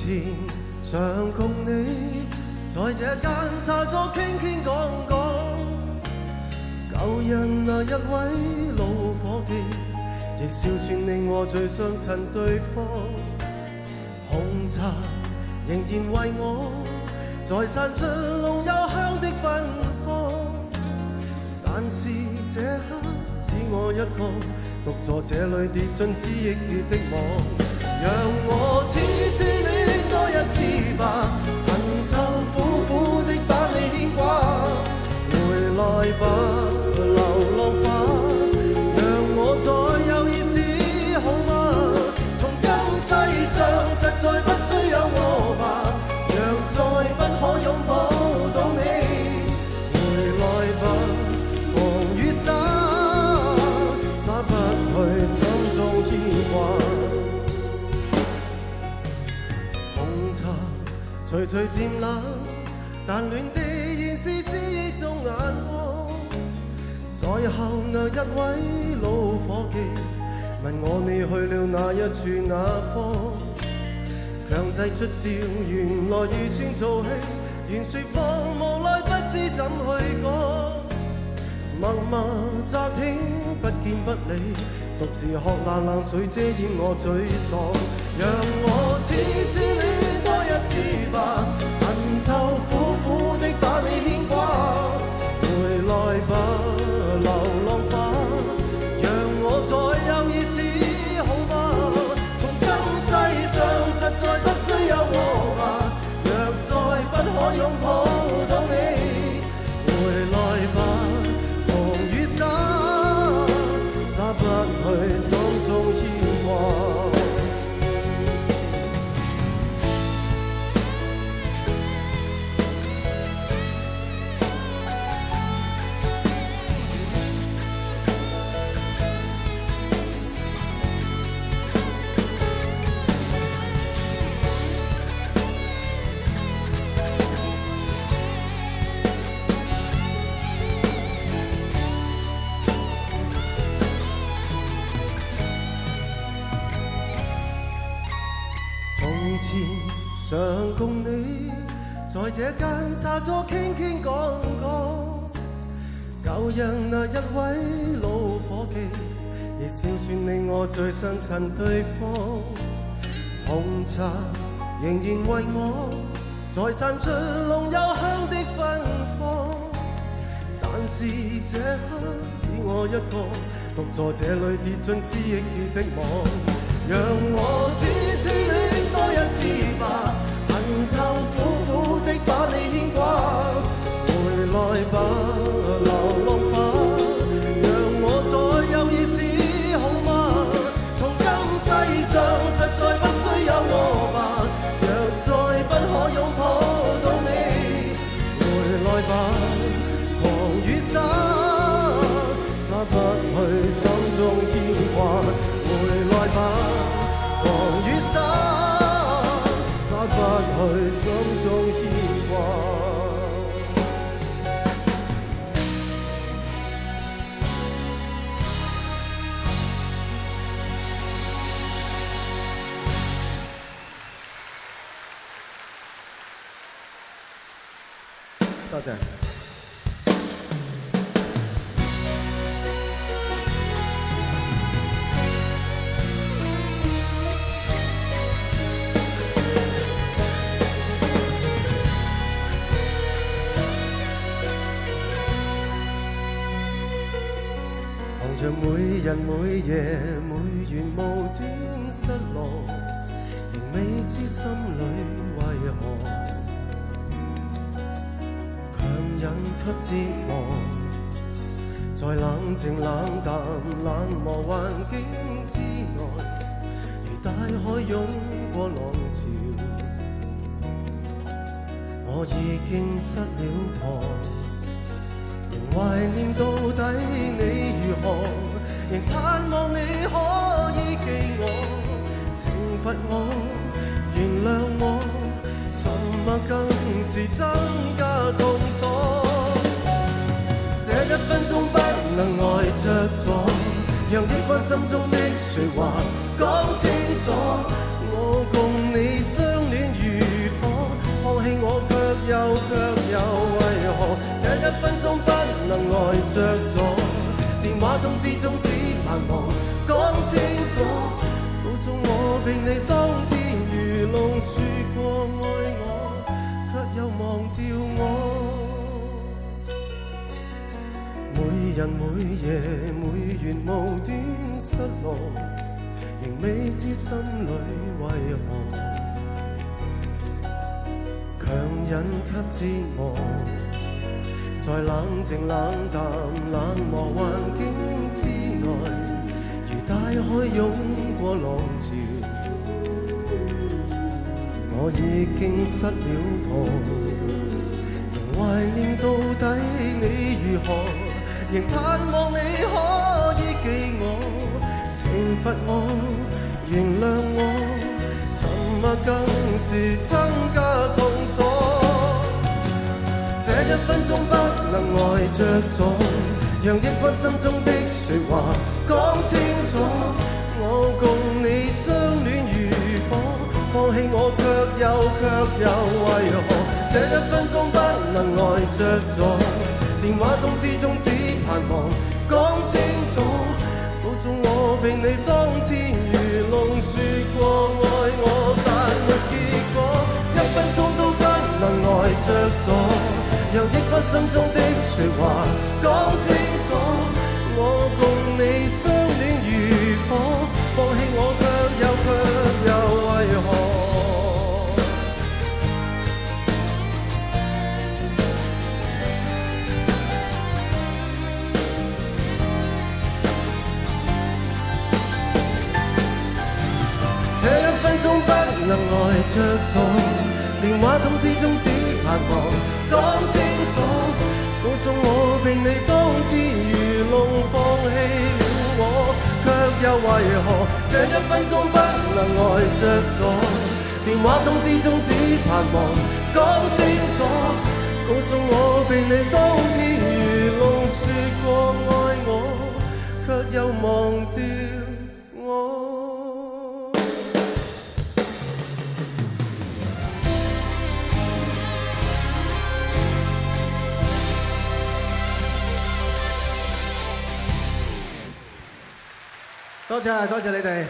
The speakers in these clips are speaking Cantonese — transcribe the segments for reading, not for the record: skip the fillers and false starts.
前想共你在这間茶座傾傾講講，舊日那一位老伙計，亦笑算你我最相襯對方。紅茶仍然為我再散出濃幽香的芬芳，但是這刻只我一個獨坐這裏跌進思憶月的網。讓我痴痴戀多一次吧，恨透苦苦的把你牽掛。回來吧，流浪花，讓我再有意思好嗎？從今世上實在不需有我吧，若再不可擁抱到你。回來吧，狂與灑，灑不去心中牽掛。徐徐漸冷，但暖的現是思憶中眼光。在後那一位老伙計問我你去了哪一處哪方，強制出笑，原來預算做戲，原説謊無奈不知怎去講。默默乍聽不見不理，獨自喝那冷水遮掩我沮喪。讓我痴痴戀多一次吧，恨透苦苦的把你牽掛。回來吧，流浪花，讓我再有意思好嗎？從今世上實在不需有我吧，若再不可擁抱到你。回來吧，狂與灑，灑不去心中牽掛。想共你在這間茶座傾傾講講，舊日那一位老伙計，亦笑算你我最相襯對方。紅茶仍然為我再散出濃幽香的芬芳，但是這刻只我一個獨坐這裏跌進思憶月的網。讓我痴痴戀多一次吧，恨透苦苦的把你牽掛。回來吧，流浪花，讓我再有意思好嗎？從今世上實在不需有我吧，若再不可擁抱到你。回來吧，狂與灑，灑不去心中牽掛。回來吧，狂與灑，灑不去心中牽掛。多謝。像每日每夜每緣無端失落，仍未知心裏為何強忍給折磨，在冷靜冷淡冷漠環境之內，如大海湧過浪潮，我已經失了舵。懷念到底你如何，仍盼望你可以記我，懲罰我，原諒我，沉默更是增加痛楚。這一分鐘不能呆着坐，讓抑鬱心中的説話講清楚。我共你相戀着咗，電話通知中只盼望講清楚，告訴我被你當天如夢說過愛我，卻又忘掉我。每日每夜每月無端失落，仍未知心裏為何強忍給折磨，在冷靜冷淡冷漠環境之內，如大海湧過浪潮，我已經失了舵，仍懷念到底你如何，仍盼望你可以記我，懲罰我，原諒我，沉默更是增加痛楚。這一分鐘不能呆着咗，讓抑鬱心中的說話講清楚。我共你相戀如火，放棄我卻又為何？這一分鐘不能呆着咗，電話通知中只盼望講清楚，告訴我被你當天如夢說過愛我，但沒結果。一分鐘都不能呆着咗，讓抑鬱心中的說話講清楚。我共你相戀如火，放棄我卻又為何？這一分鐘不能呆着咗，電話通知中只盼望講清楚，告訴我被你當天如夢放棄了我，卻又為何？這一分鐘不能呆着咗，電話通知中只盼望講清楚，告訴我被你當天如夢說過愛我，卻又忘掉我。多謝你哋。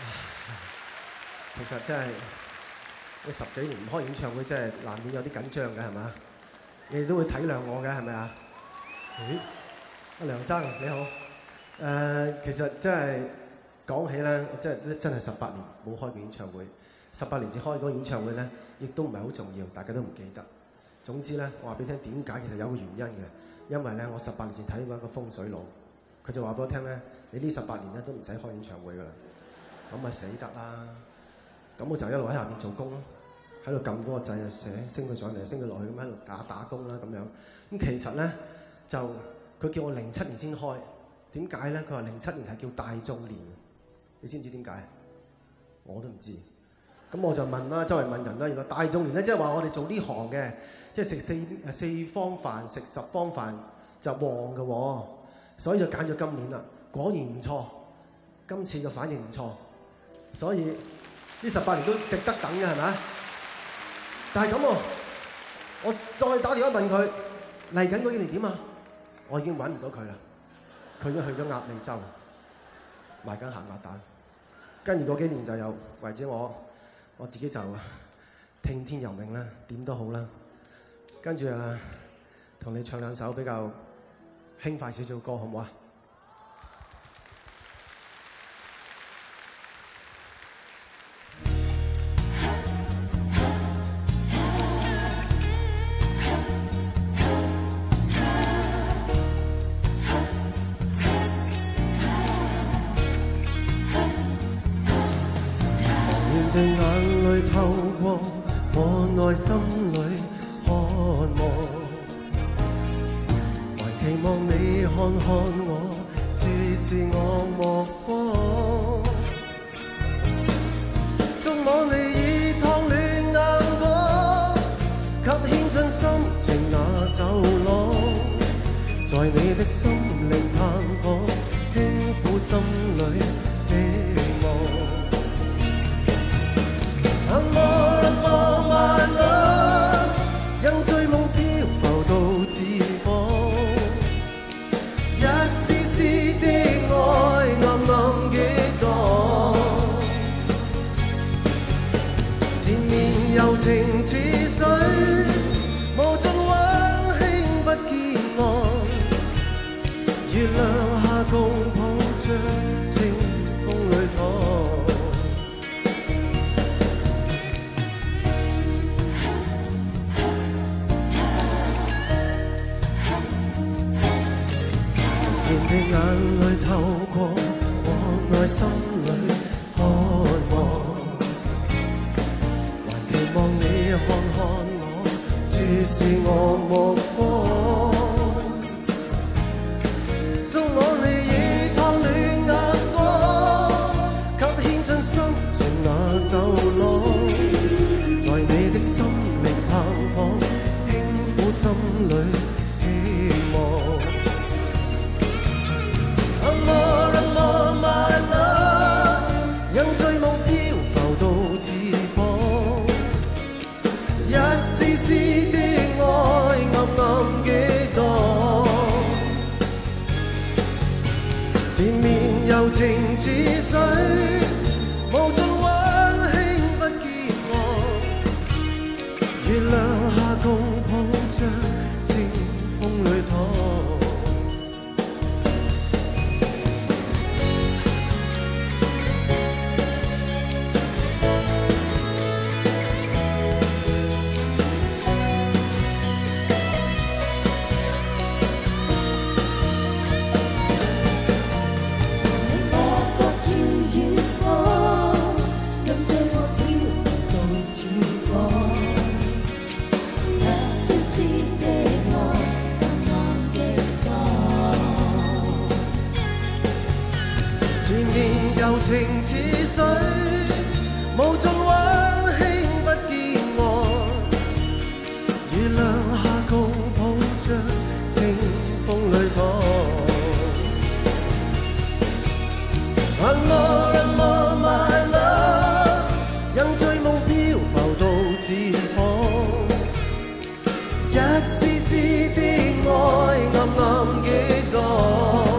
其實真係你10幾年唔開演唱會，真係難免有啲緊張嘅，係嘛？你哋都會體諒我嘅，係咪啊？阿梁生你好。其實真係講起咧，真係18年冇開過演唱會。18年前開嗰個演唱會咧，亦都唔係好重要，大家都唔記得。總之咧，我話俾你聽點解，其實有個原因嘅。因為咧，我18年前睇過一個風水佬，佢就話俾我聽咧。你呢18年咧都唔使開演唱會噶啦，咁咪死得啦！咁我就一路喺下邊做工咯，喺度撳嗰個掣啊，升佢上嚟，升佢落去，咁喺度打工啦咁樣。咁其實咧就佢叫我07年先開，點解咧？佢話07年係叫大眾年，你知唔知點解？我都唔知。咁我就問啦，周圍問人啦，原來大眾年咧即係話我哋做呢行嘅，即係食四方飯、食10方飯就旺嘅喎，所以就揀咗今年啦。果然唔錯，今次嘅反應唔錯，所以呢18年都值得等嘅，係咪？但係咁喎，我再打電話問佢嚟緊嗰幾年點啊？我已經揾唔到佢啦，佢已經去咗鴨脷洲賣緊鹹鴨蛋，跟住嗰幾年就有為止我自己就聽天由命啦，點都好啦，跟住同你唱兩首比較輕快少少嘅歌好唔好啊？的眼淚透過我內心裏渴望，還期望你看看我，注視我目光，縱往你以燙暖眼光，給牽進心情那走廊，在你的心靈炭火，輕撫心裏希望。Amor, my love， 讓醉夢漂浮到似火， 情似水，無盡溫馨不見岸。月亮下共抱着清風裏躺。見的眼淚透過我內心裏渴望。望你看看我，注視我目光。縱我你以燙暖眼光，給牽進心情那走廊。在你的生命探訪，輕撫心裏希望。Amor, amor, my love， 讓醉夢飄浮到似火。一絲絲的愛暗暗激盪，前面柔情似水，無盡溫馨不見岸。月亮下共抱着清風裏躺。情似水，無盡溫馨不見岸。月亮下共抱着清風裏躺。Amor, amor, my love， 讓醉夢飄浮到似火。一絲絲的愛暗暗激盪。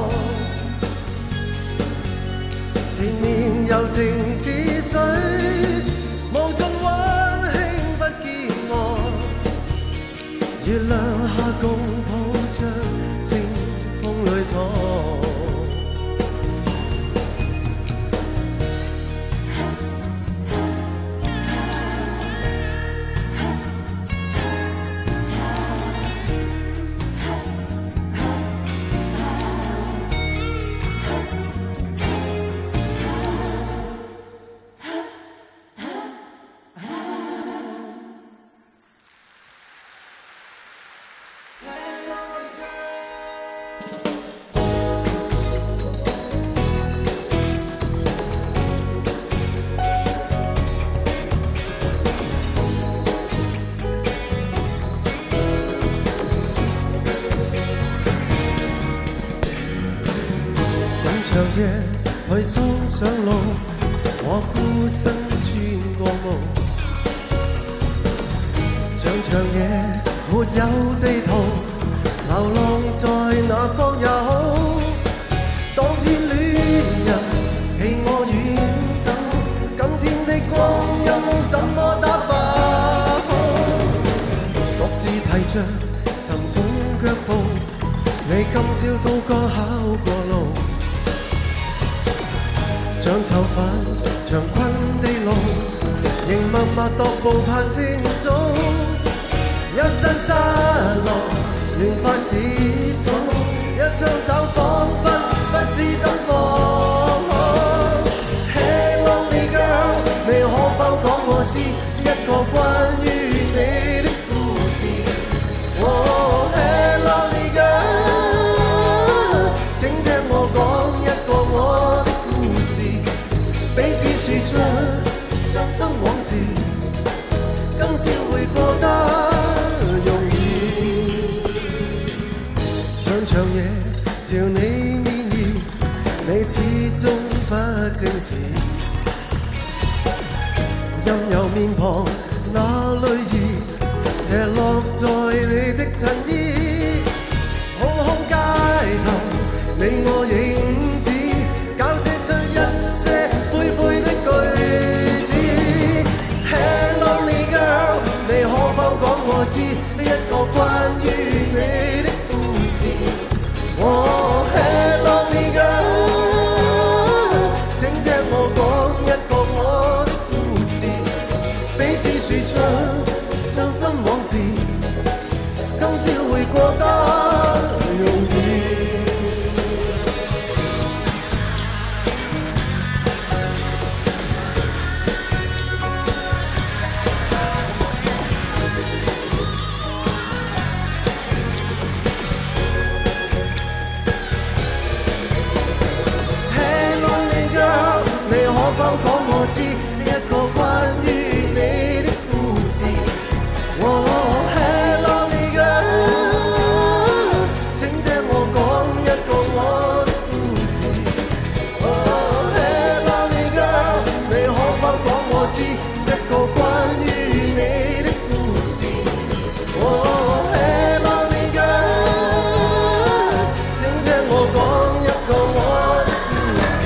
前面柔情似水，無盡溫馨不見岸。月亮下共抱着清風裏躺。長夜去衝上路，我孤身穿過霧。像長夜沒有地圖，流浪在哪方也好。當天戀人棄我遠走，今天的光陰怎麼打發好？獨自提着沉重腳步，你今宵都剛考過路。像囚犯長困地牢，仍默默踱步盼清早。一身失落亂髮似草，一雙手彷彿不知怎放好。Hey lonely girl， 你可否講我知一個關於你的故事？Oh hey lonely girl， 請聽我講一個我的故事。彼此說出傷心往事，今宵會過得容易。像長夜照你面兒，你始終不正視。任由面龐那淚兒斜落在你的襯衣，空空街頭你我影子，交織出一些灰灰的句子。Hey lonely girl， 說出傷心往事，今宵會過得容易。Hey lonely girl， 你可否講我知一個關於你的故事？Hey lonely girl， 請聽我講一個我的故事。Hey lonely girl， 你可否講我知一個關於你的故事？Hey lonely girl， 請聽我講一個我的故事。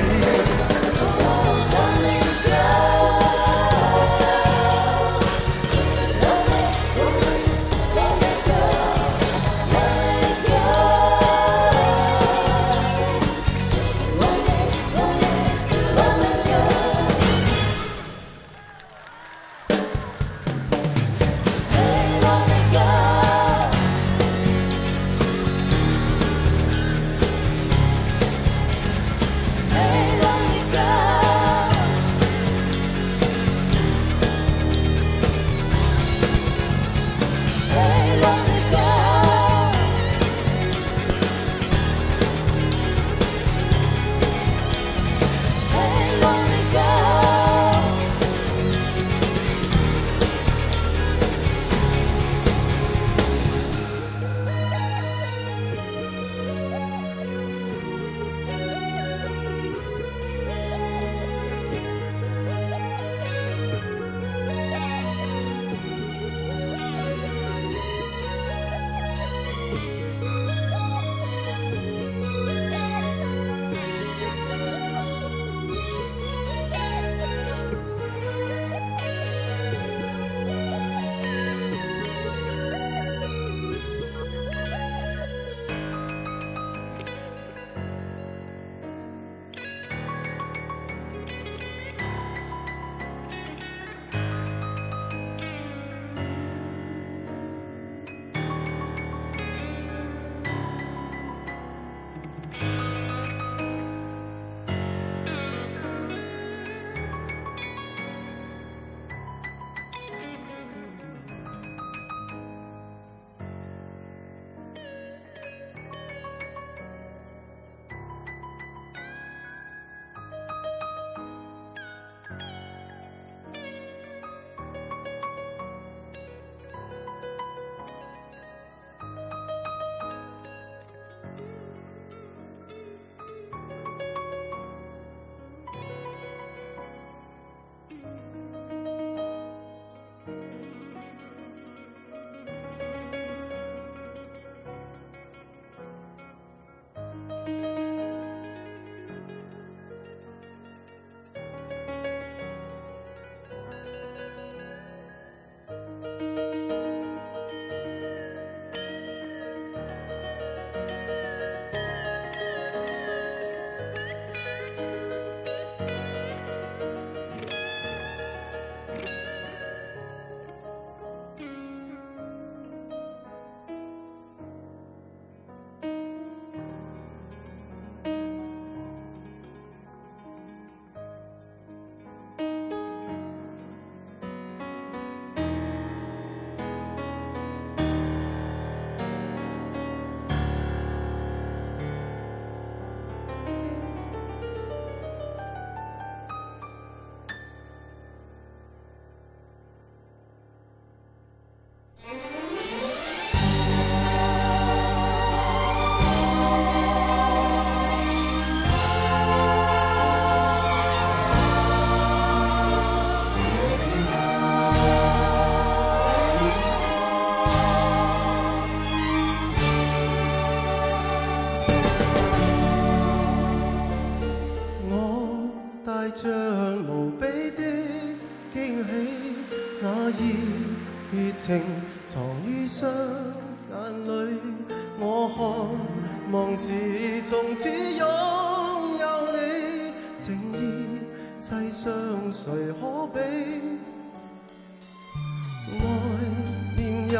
像無比的驚喜，那熱情藏於雙眼裏，我渴望是從此擁有你，情意世上誰可比？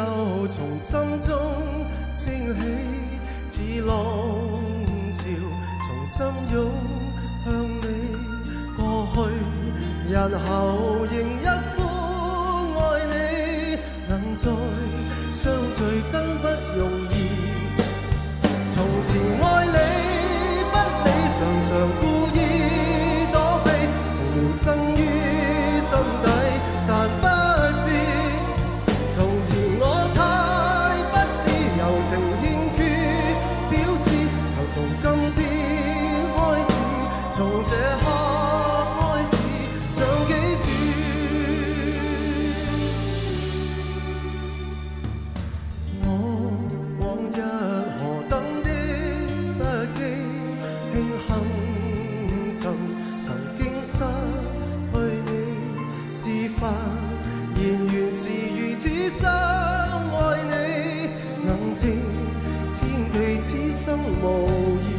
又從心中升起，似浪潮從心湧向你。過去日後仍一般愛你，能再相聚真不容易。從前愛你不理，常常故意躲避，情緣生於心底，但不知從前我太不知，柔情欠缺表示，求從今天開始，從這刻開始想記住，我往日何等的不羈，慶幸曾經失去你，自發現原是如此深愛你，能證天地此生無異。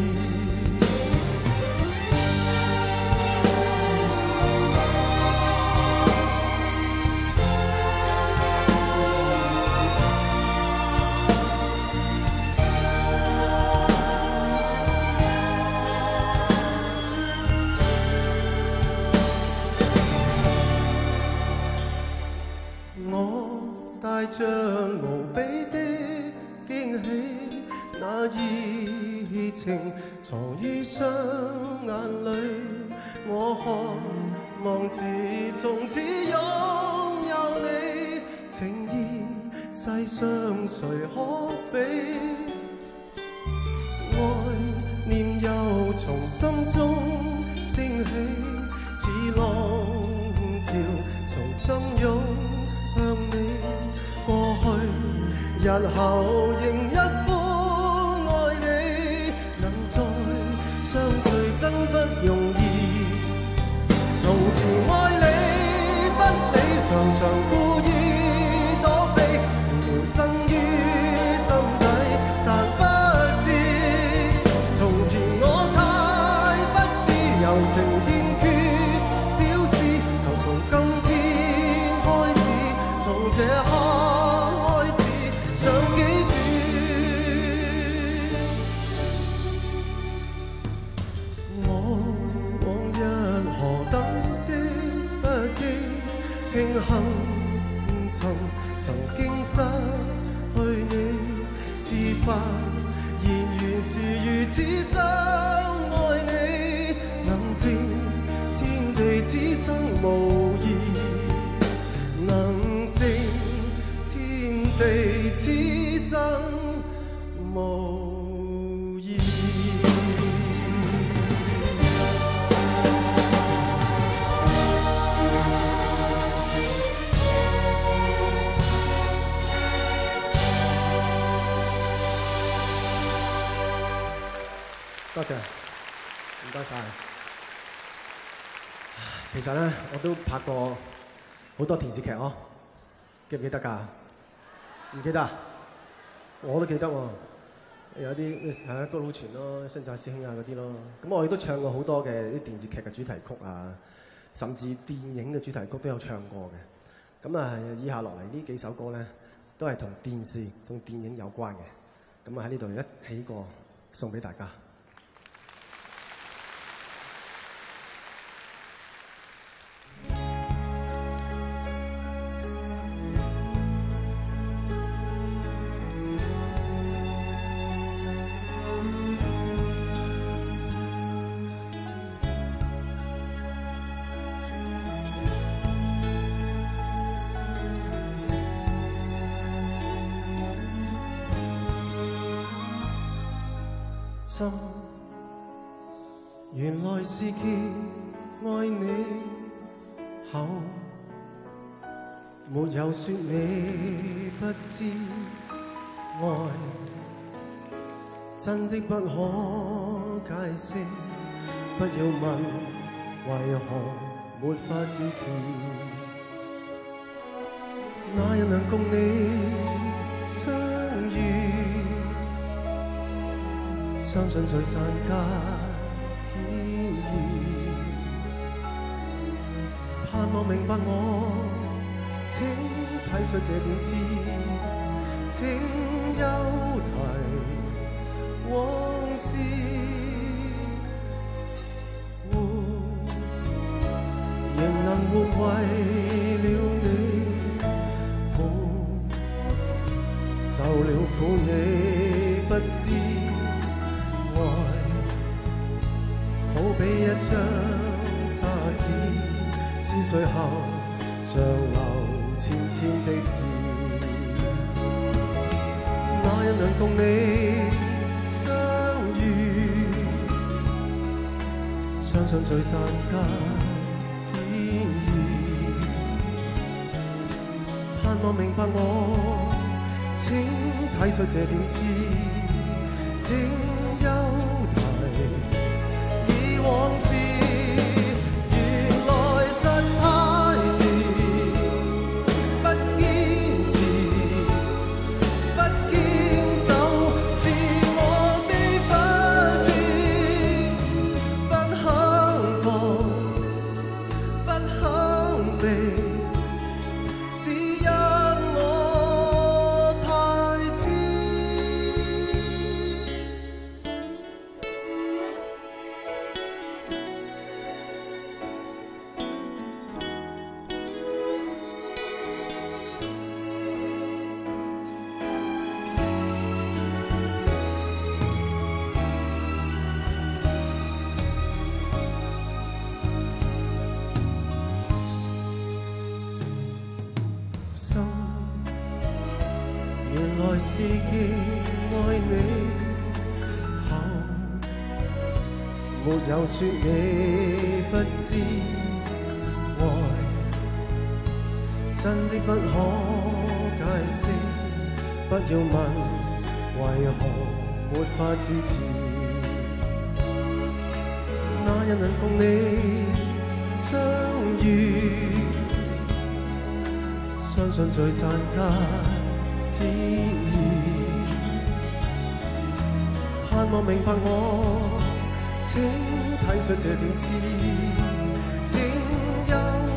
帶着無比的驚喜，那熱情藏於雙眼裏，我渴望是從此擁有你，情意世上誰可比，愛念又從心中升起，似浪潮從心湧向你。過去日後仍一般愛你，能再相聚真不容易。從前愛你不理，常常故意躲避，情緣生於心底，但不知從前我太不知，柔情欠缺表示，求從今天開始，從這刻想記住，我往日何等的不羈，慶幸曾經失去你，自發現原是如此深愛你，能證天地此生無異，能證地此生無異。多謝，唔該晒。其實咧，我都拍過好多電視劇哦，記唔記得㗎？唔記得，我都記得喎。有啲係啊，高佬全咯，新紮師兄啊嗰啲咯。咁我亦都唱過好多嘅啲電視劇嘅主題曲啊，甚至電影嘅主題曲都有唱過嘅。咁啊，以下落嚟呢幾首歌咧，都係同電視同電影有關嘅。咁啊喺呢度一起過送俾大家。心原來是結愛你後，沒有說你不知愛，真的不可解釋。不要問為何沒法支持，哪人能共你相遇？相信在散間天意，盼望明白我，請體恤這點知， 請休提往事。仍能活為了你，受了苦你不知，愛好比一張沙紙，撕碎後尚留千千的事。哪人能共你相遇？相信聚散間盼望明白我，請體恤這點痴，請休提以往事。原來實太遲，不堅持，不堅守，是我的不智，不肯放，不肯避。原來是既愛你後，沒有說你不知，愛真的不可解釋，不要問為何沒法支持。哪人能共你相遇？相信聚散間天意，盼望明白我，請體恤這點痴，請休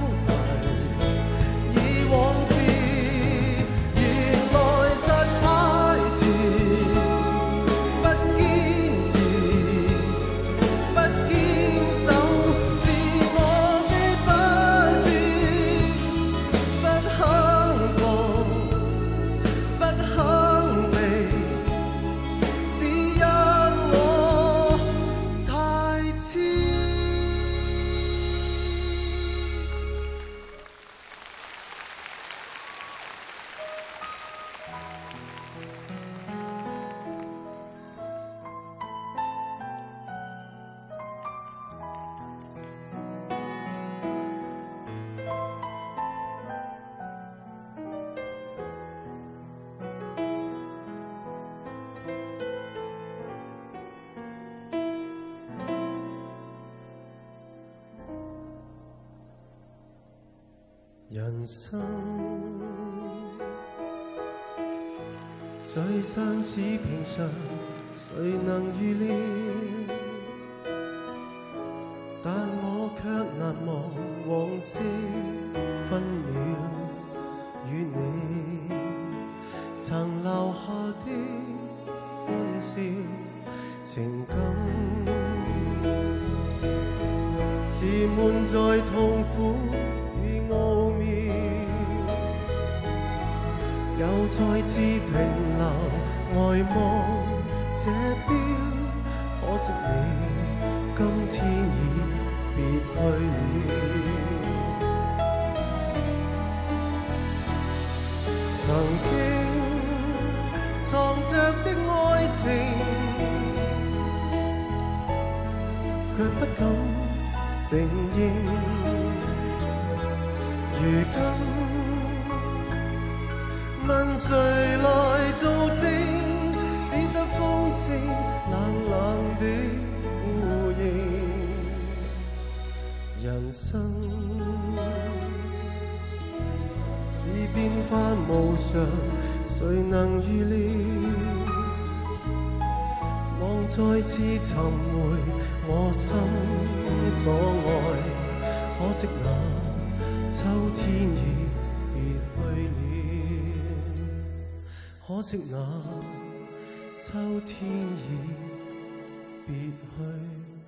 提以往事。原來實太遲，不堅持，不堅守，是我的不智，不肯放，不肯避，只因我太痴。人生聚散似平常，誰能預料？但我卻難忘往昔分秒，與你曾留下的歡笑情感，是滿載痛苦與奧妙，又再次停留呆望這錶，可惜你今天已別去了。曾經藏着的愛情，卻不敢承認，如今問誰來做證，只得風聲冷冷的呼應。人生是變幻無常，誰能預料？望再次尋回我心所愛，可惜那秋天已別去了。 可惜那秋天已別去了。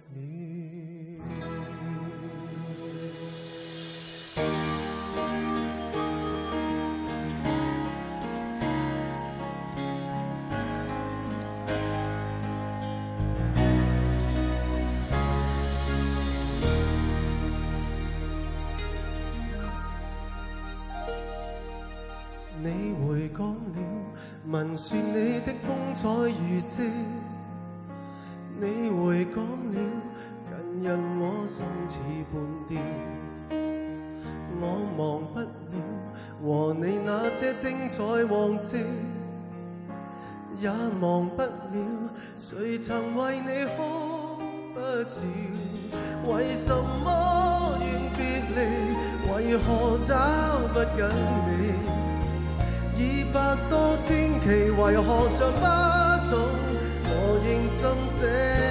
你回港了，聞說你的風采如詩。你回港了，近日我心似半吊。我忘不了和你那些精彩往事，也忘不了誰曾為你哭不少。為什麼願別離？為何找不緊你？200多星期，為何尚不懂我應心死？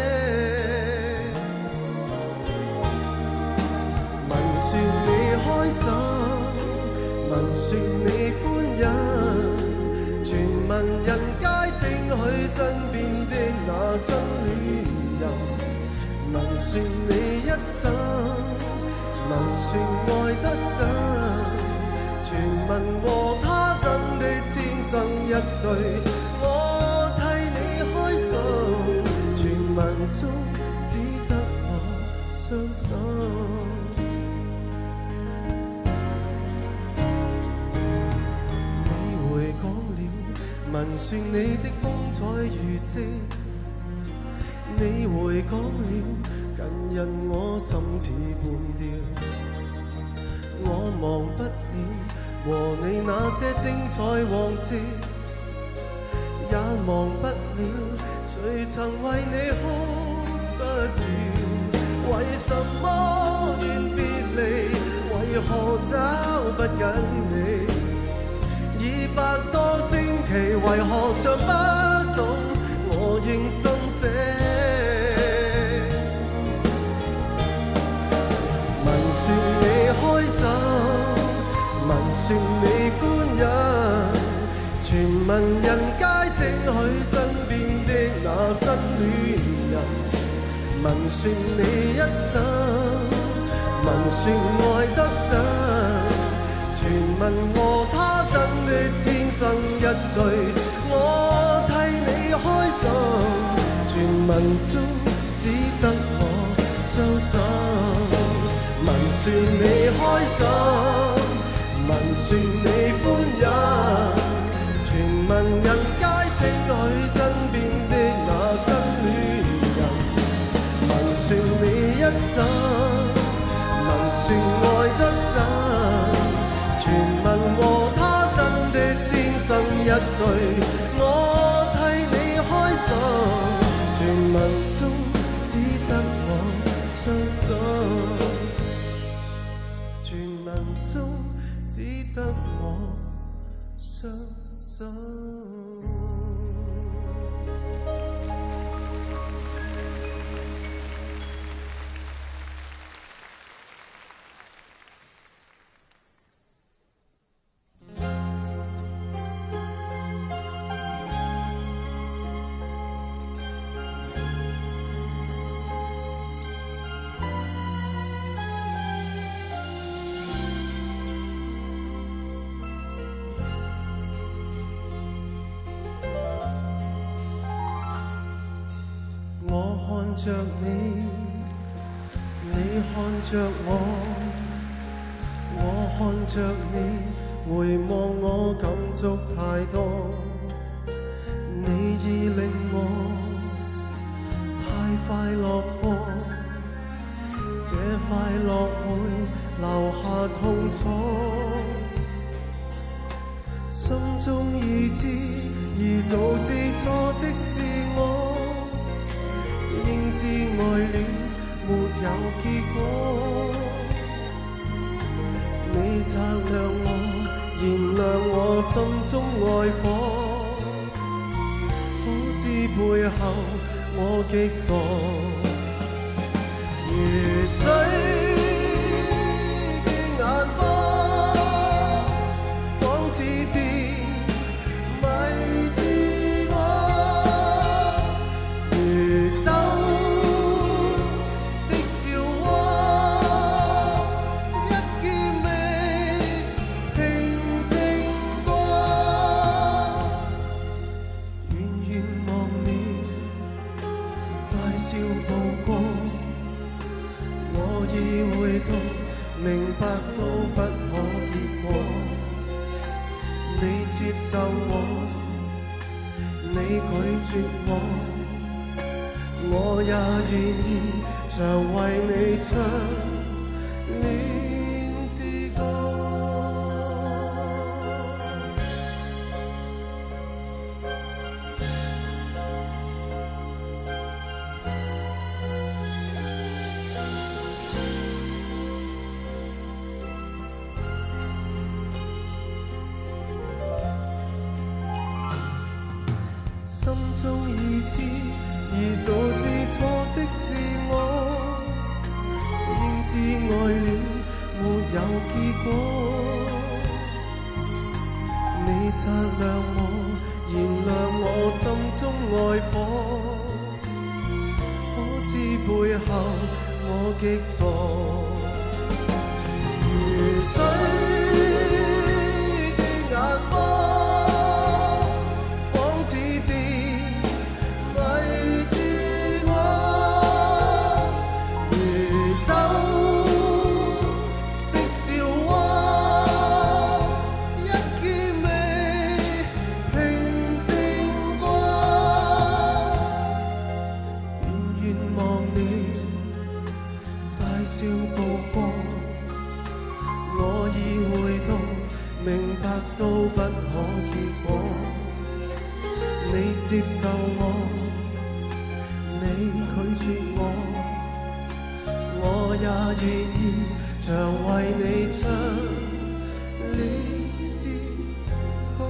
聞說你開心，聞說你歡欣，傳聞人皆稱許身邊的那新戀人。聞說你一生，聞說愛得真，傳聞和他真的天生一對，我替你開心，傳聞中只得我傷心。你回港了，聞說你的風采如詩。你回港了，近日我心似半吊。我忘不了和你那些精彩往事，也忘不了誰曾為你哭不少。為什麼願別離？為何找不緊你？200多星期，為何尚不懂我應心死？聞說你開心，聞說你歡欣，傳聞人皆稱許身邊的那新戀人。聞說你一生，聞說愛得真，傳聞和他真的天生一對，我替你開心，傳聞中只得我傷心。聞說你開心，聞說你歡欣，傳聞人皆稱許身邊的那新戀人。聞說你一生，聞說愛得真，傳聞和他真的天生一對，我替你開心，傳聞中只得我傷心。傳聞中只得我傷心。我看着你，你看着我看着你，回望我感觸太多，你已令我太快樂過，這快樂會留下痛楚，心中已知，已早知錯的是我。應知愛戀沒有結果，你擦亮我，燃亮我心中愛火，可知背後我極傻，如水的眼波，仿似電迷接受我，你拒絕我，我也願意常為你唱戀之歌。心中已知，而早知錯的是我，應知愛戀沒有結果。你擦亮我，燃亮我心中愛火，可知背後我極傻，如水的眼波。我已會到，明白到不可結果。你接受我，你拒絕我，我也願意常為你唱戀之歌。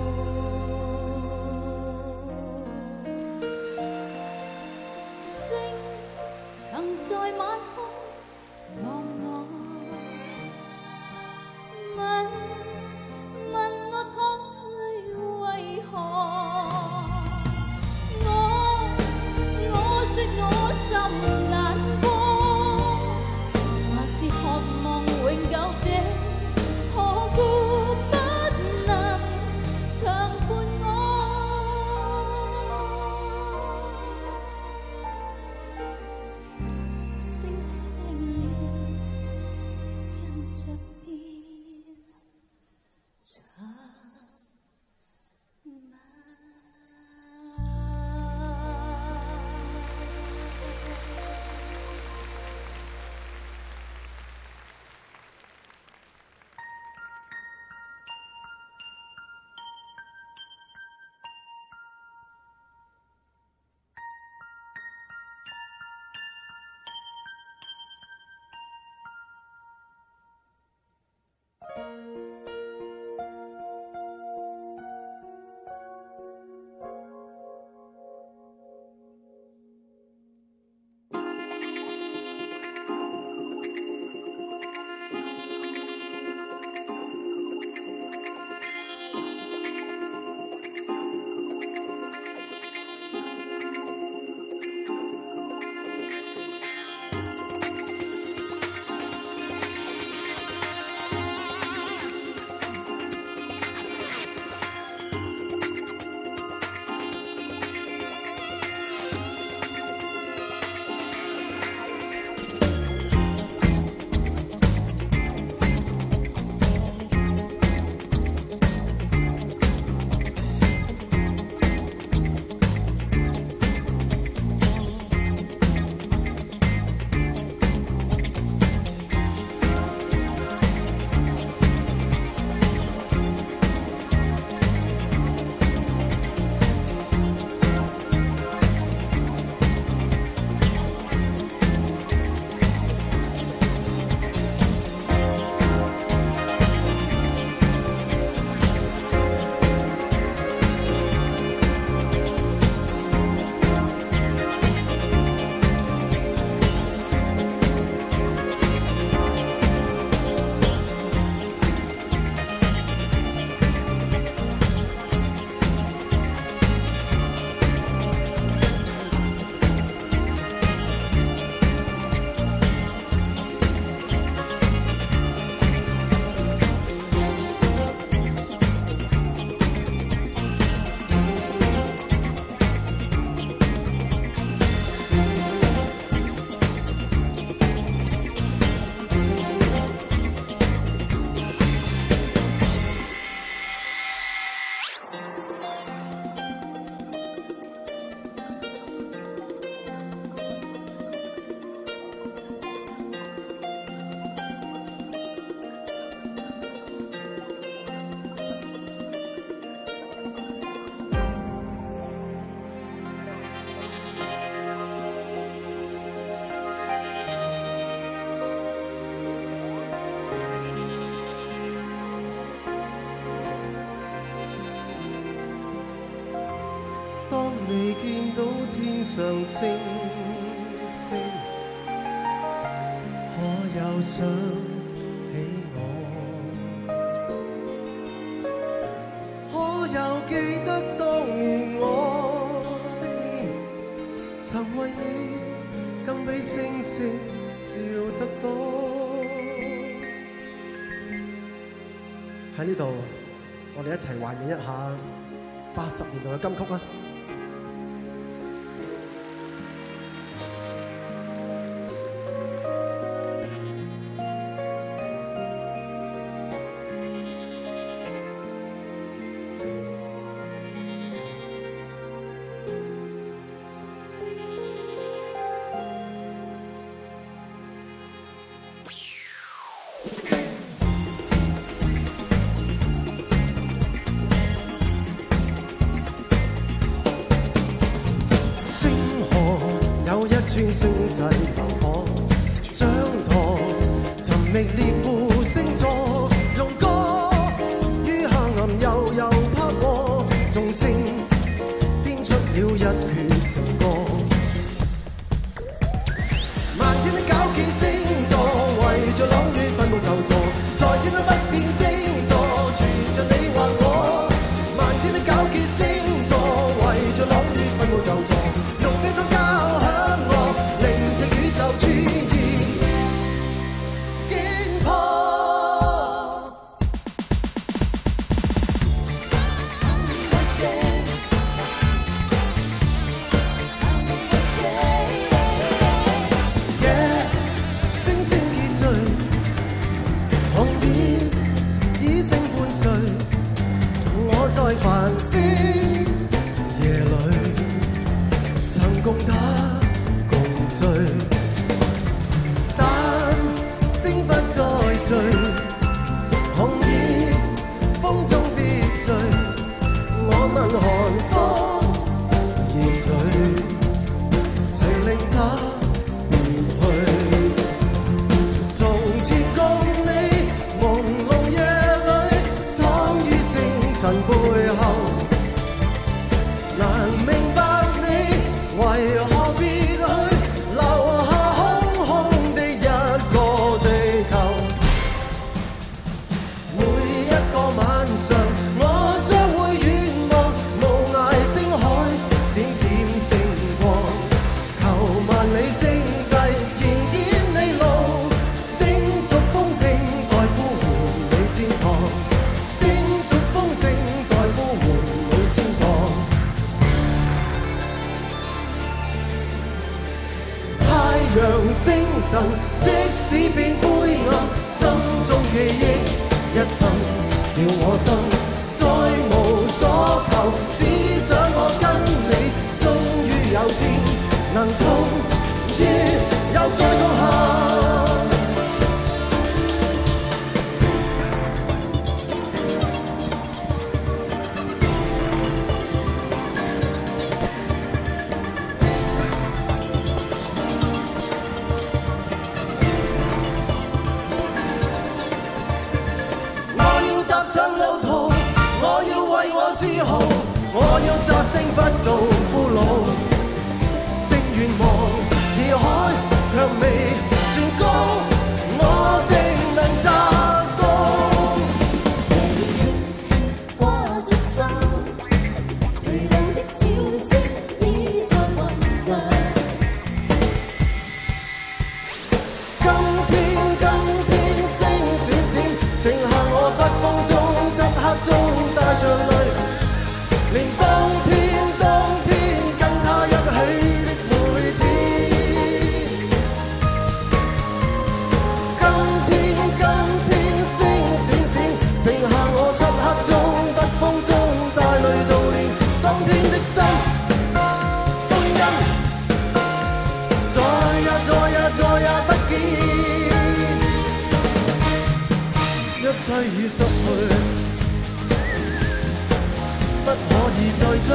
星曾在晚空望我，問我淌淚為何？我說我心難過，還是渴望永久的可孤。 到天上星星，可有想起我？可有記得當年我的臉，曾為你更比星星笑得多。喺呢度，我哋一齊懷念一下80年代嘅金曲啊！專星際流火，掌舵尋覓獵戶星座，用歌於黑暗悠悠拍過，眾星編出了一闕情歌。萬千的皎潔星座，圍着朗月分佈就座，在千堆不變星座，傳着你或我。萬千的皎潔星座，圍着朗月分佈就座，用悲壯交響樂。穿越驚破。星星結聚，紅葉已聲伴隨，我在繁星夜裏曾共他共醉。星不再聚，紅葉風中別醉。我問寒風熱水，誰令它滅去？從前共你朦朧夜裏，躺於星塵背後，難明白你為何別去，留下空空的一個地球。每一個晚上，我將會遠望無涯星海，點點星光，求萬里星際燃點你路，叮囑風聲代呼喚你天堂，叮囑風聲代呼喚你天堂。太陽星辰，即使變灰暗，心中記憶一生照我心，再無所求，只想我跟你，終於有天能重遇，又再同行。上路途，我要為我自豪，我要摘星不做俘虜，星願望似海卻未算高，我定能摘高。 掛着針，疲勞的小星已在雲上。今天星閃閃，剩下我北風中。中帶着淚，連當天跟他一起的每天。今天星閃閃，剩下我漆黑中北風中帶淚悼念當天的心歡欣，再也不見，一切已失去。不可以再追，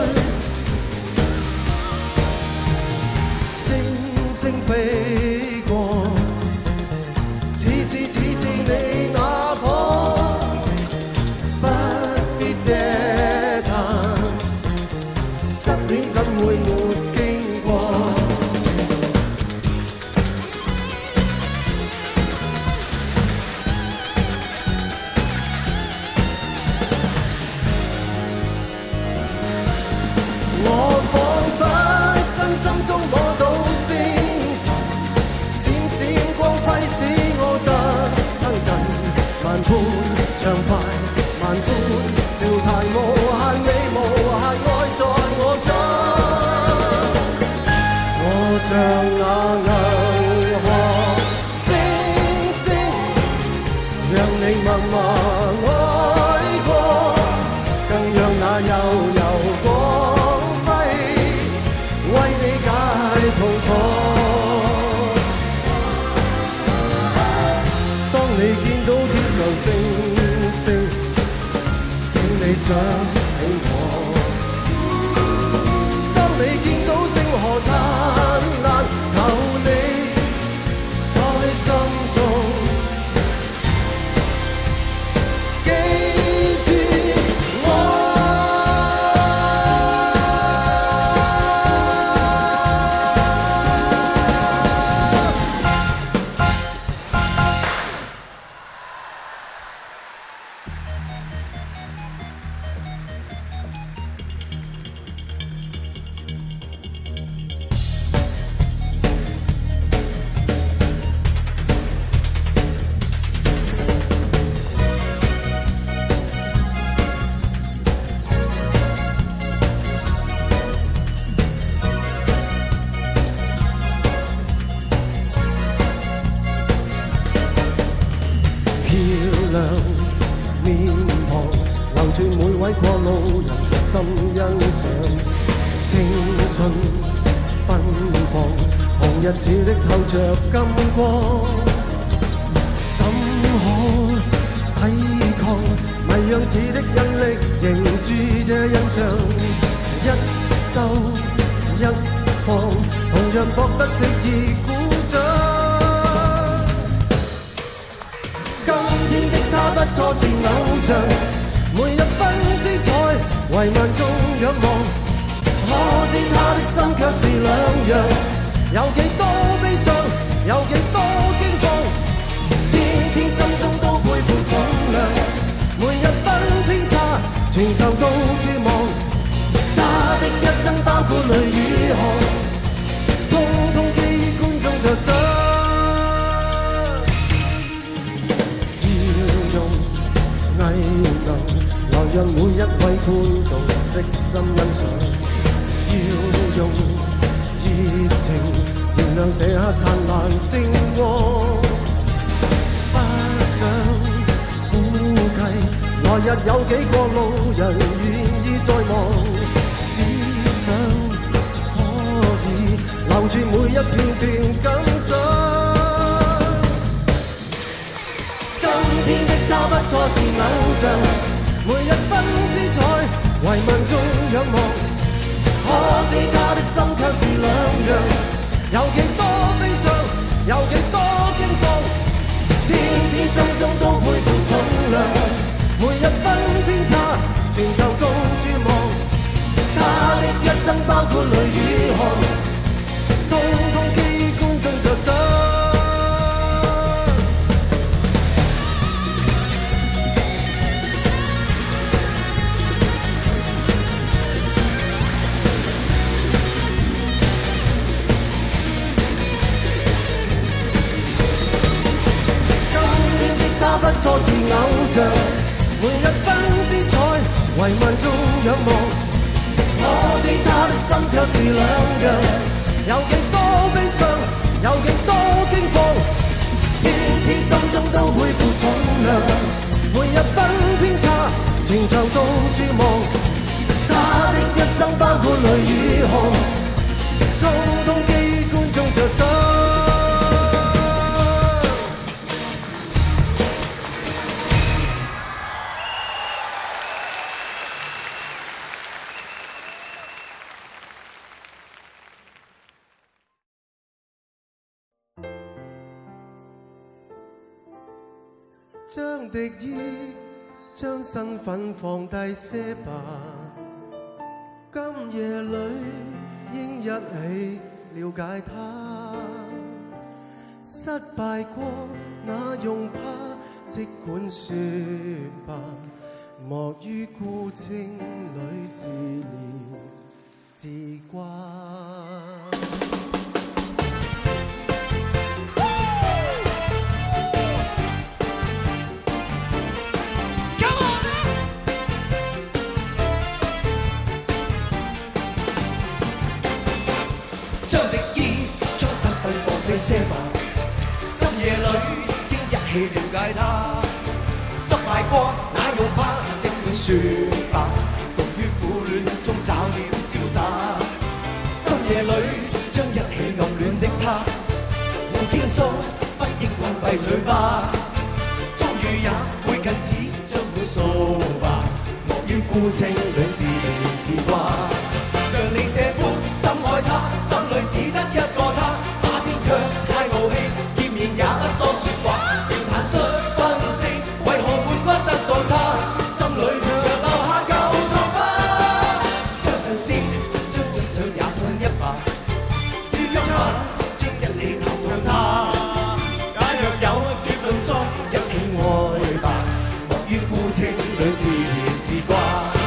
星星飛過，似你那顆，不必嗟嘆，失戀怎會沒機那銀河星星，讓你默默愛過，更讓那悠悠光輝為你解痛楚。當你見到天上星星，請你想起我。當你見到星河燦爛，求你在心中記住我。日似的透着金光，怎可抵抗迷樣似的引力，凝住這印象，一收一放，同樣覺得值而鼓掌。今天的他不錯是偶像，每一分姿彩為萬眾仰望，可知他的心卻是兩樣。有幾多悲傷，有幾多驚慌，天天心中都背負重量，每一分偏差全受到注望。他的一生包括淚與汗，通通記憶觀眾着想。要用藝能來讓每一位觀眾悉心欣賞，要用熱情燃亮這刻燦爛星光，不想估計來日有幾個路人願意再望，只想可以留住每一片段感想。今天的他不錯是偶像，每一分姿彩為萬眾仰望，可知他的心卻是兩樣，有幾多悲傷，有幾多驚慌，天天心中都背負重量，每一分偏差全受到注望。他的一生包括淚與汗，通通記憶觀眾着想。不錯是偶像，每一分姿彩為萬眾仰望，可知他的心卻是兩樣，有幾多悲傷，有幾多驚慌，天天心中都背負重量，每一分偏差全受到注望。他的一生包括淚與汗，通通記憶觀眾着想。將敵意，將身份放低些吧。今夜裏應一起了解他。失敗過那用怕，即管說吧。莫於孤清裏自憐自掛。 低些吧。今夜裏應一起了解他，失敗過哪用怕？即管説吧，獨於苦戀中找了瀟灑。深夜裏將一起暗戀的他，互傾訴，不應關閉嘴巴。終於也會近似將苦訴吧，莫於孤清裏自憐自掛。像你這般深愛他，心裏只得一個他，他偏卻太傲氣，見面也不多説話。要坦率分析，為何沒骨得到他？心裏像留下舊瘡疤。將陣先，將思想也看一把。於今晚將一起投向他。假若有結論再一起愛吧，莫於孤清裏自憐自掛。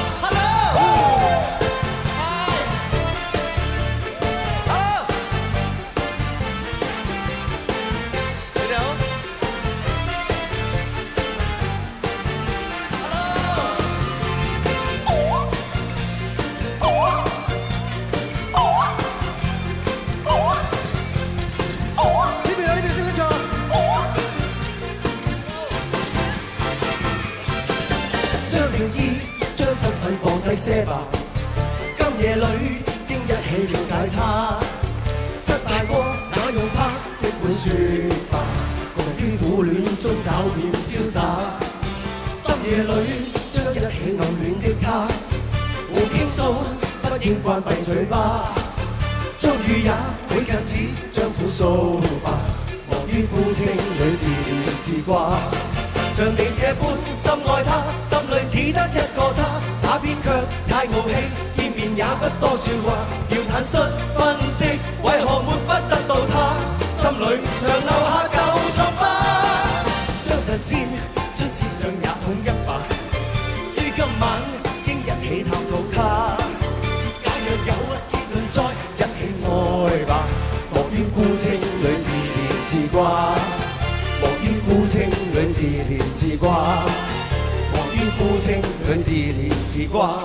低些吧，今夜裏應一起了解他。失敗過哪用怕？即管説吧，共於苦戀中找點瀟灑。深夜裏將一起暗戀的他，互傾訴，不應關閉嘴巴。終於也會近似將苦訴吧，莫於孤清裏自憐自掛。像你這般深愛他，心裏只得一個他，他偏卻太傲氣，見面也不多説話。要坦率分析，為何沒忽得到他？心裏像留下舊瘡疤。將陣先，將思想也統一吧。於今晚應一起探討他。假若有結論，再一起愛吧，莫於孤清裏自憐自掛。莫於孤清裏自憐自掛，莫於孤清裏自憐自掛。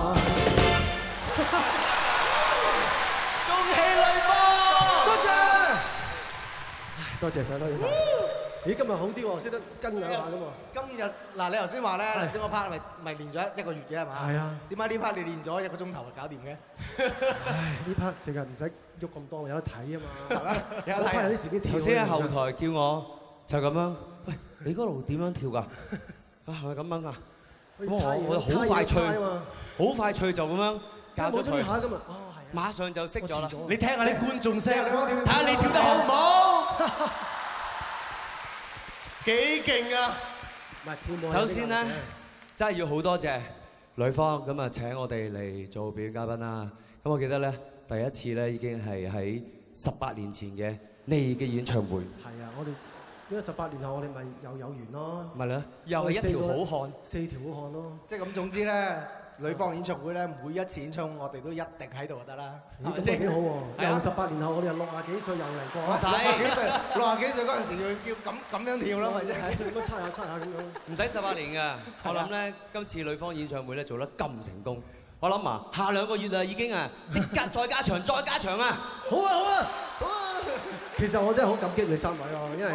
恭喜雷鋒！ 多謝，多謝晒，多謝晒。咦，今日好啲喎，識得跟兩下㗎嘛。 今日嗱，你頭先話咧，頭先嗰 part 咪練咗一個月嘅係嘛？ 係啊。點解呢 part 你練咗1個鐘頭就搞掂嘅？ 唉，呢 part 淨係唔使喐咁多，有得睇啊嘛。係咪？ 有得睇。 有啲自己跳。 頭先喺後台叫我就咁樣，喂，你嗰度點樣跳㗎？啊，係咪咁樣啊？咁我好快脆，好快脆就咁樣教咗佢。冇咗呢下㗎嘛。哦，係。馬上就識咗啦。 你聽下啲觀眾聲，睇下你跳得好唔好？幾勁啊！ 唔係跳舞。 首先咧，真係要好多謝呂方咁啊請我哋嚟做表演嘉賓啦。咁我記得咧，第一次咧已經係喺18年前嘅你嘅演唱會。 係啊，我哋點解18年後我哋咪又有緣咯？ 咪咧，又係一條好漢 ，4條好漢咯。 即係咁，總之咧，呂方演唱會咧，每一次演唱我哋都一定喺度就得啦。 咦，咁啊幾好喎！又18年後，我哋又60幾歲又嚟過。 唔使60幾歲嗰陣時要叫咁樣跳咯，咪啫。 咁樣猜下咁樣。 唔使18年㗎，我諗咧今次呂方演唱會咧做得咁成功，我諗啊下2個月啊已經啊即刻再加場再加場啊！ 好啊好啊好啊！其實我真係好感激你3位咯，因為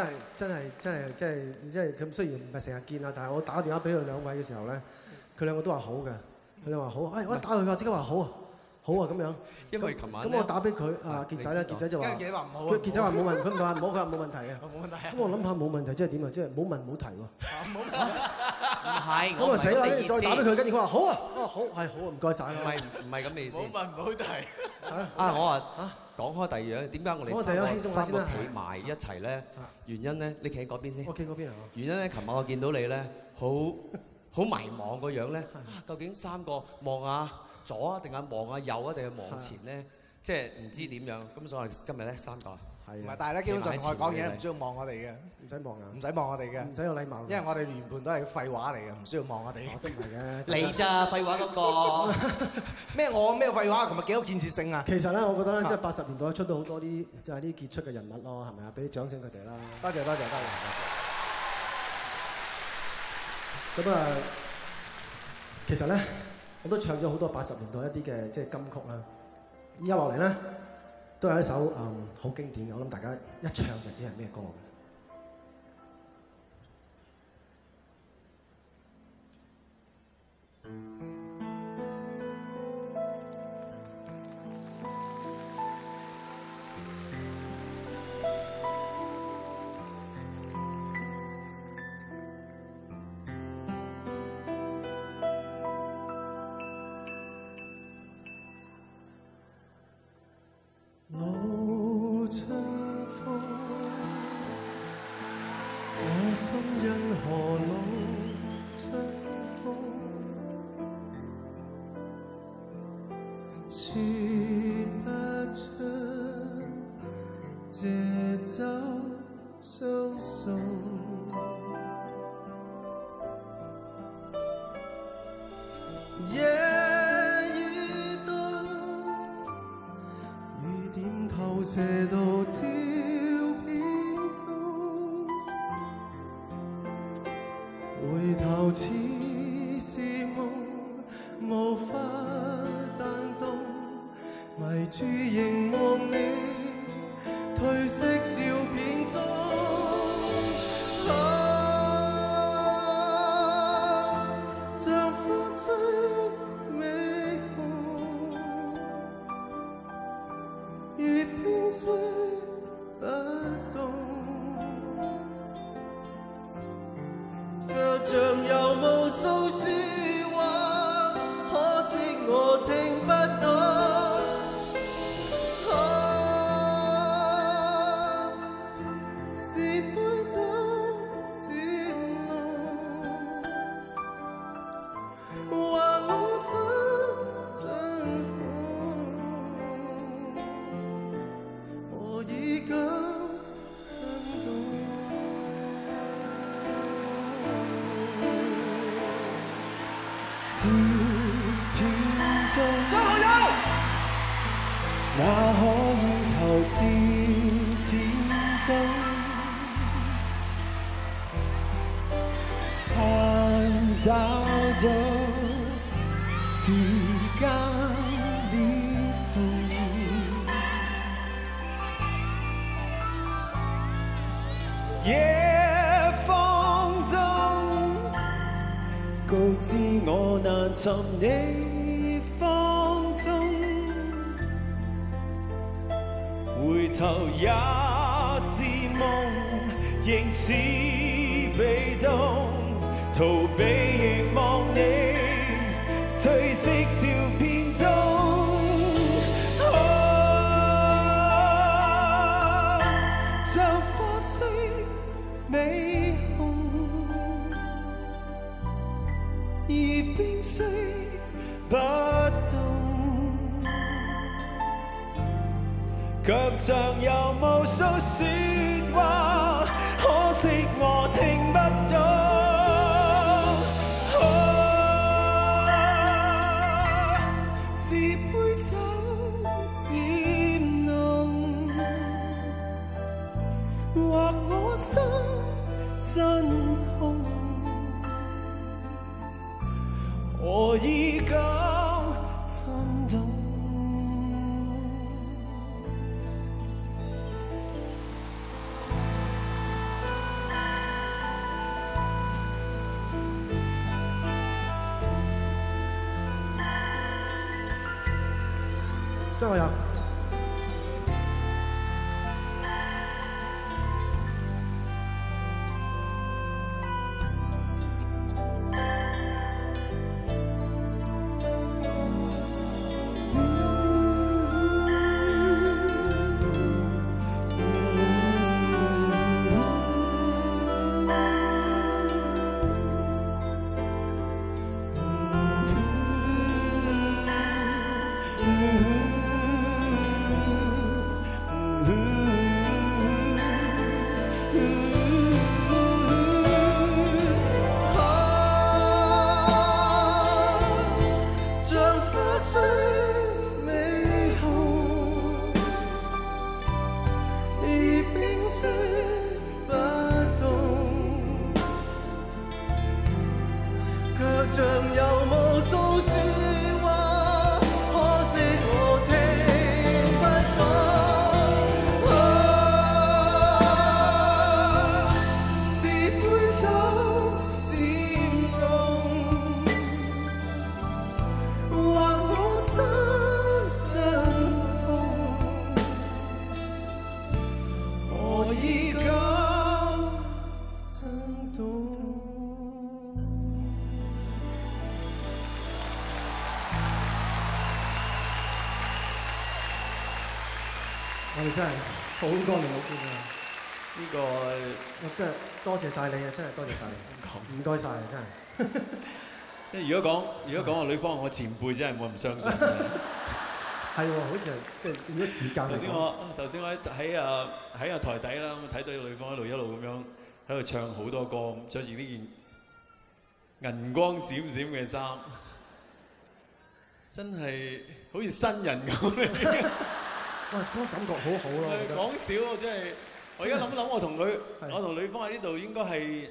真係咁雖然唔係成日見啊，但係我打電話俾佢2位嘅時候咧，佢2個都話好嘅，佢哋話好，我一打佢即刻話好啊。好啊，咁樣。 因為琴晚咁我打俾佢傑仔咧，傑仔就話，傑仔話冇問，佢唔係話唔好，佢話冇問題嘅。 冇問題啊。 咁我諗下冇問題即係點啊？即係冇問冇提喎。 唔係。 咁啊死啦！跟住再打俾佢，跟住佢話好啊，好係好啊，唔該曬啦。 唔係咁嘅意思。 冇問冇提。 啊，我話講開第二樣，點解我哋3個企埋一齊咧？原因咧，你企喺嗰邊先。 我企嗰邊啊。原因咧，琴晚我見到你咧，好迷茫個樣咧，究竟3個望下左啊，定係望下右啊，定係望前咧？即係唔知點樣。咁所以今日咧3個。係。唔係，但係咧基本上我哋講嘢唔需要望我哋嘅。唔使望啊。唔使望我哋嘅。唔使有禮貌。因為我哋原本都係廢話嚟嘅，唔需要望我哋。都唔係嘅。你咋廢話嗰個？咩我咩廢話？琴日幾多建設性啊？其實咧，我覺得咧，即係80年代出到好多啲就係啲傑出嘅人物咯，係咪啊？俾啲掌聲佢哋啦。多謝多謝多謝。咁啊，其實咧，我都唱咗好多80年代一啲嘅即係金曲啦。依家落嚟咧， 都係一首好經典嘅，我諗大家一唱就知係咩歌嘅。 老春風，我心因何老春風，說不出這酒相送。夜雨凍，雨點投射到照片中，回頭似是夢，無法彈動，迷住凝望你褪色照片中。像花雖美紅，如冰雖不動，腳像有無數説話，可惜我聽不到。是杯酒漸濃，話我心真紅，我已感震動。照片中，張學友，哪可以投照片中？找到時間裂縫，夜風中告知我難尋你芳蹤，回頭也是夢，仍似被動。逃避凝望你褪色照片中，像花雖美紅，而冰雖不動，腳上有無數説話，可惜我聽不到。真空，我已感震動。 張學友。 我哋真係好多年冇見啦。 呢個我真係多謝晒你啊！真係多謝晒你，唔該晒啊！真係。 即係如果講我女方我前輩，真係冇人唔相信。 係喎，好似係即係變咗時間嚟講。 頭先我喺台底啦，咁睇到女方一路咁樣喺度唱好多歌，着住呢件銀光閃閃嘅衫，真係好似新人咁嚟。 哇！嗰個感覺好好咯。 講笑真係，我而家諗我同女方喺呢度應該係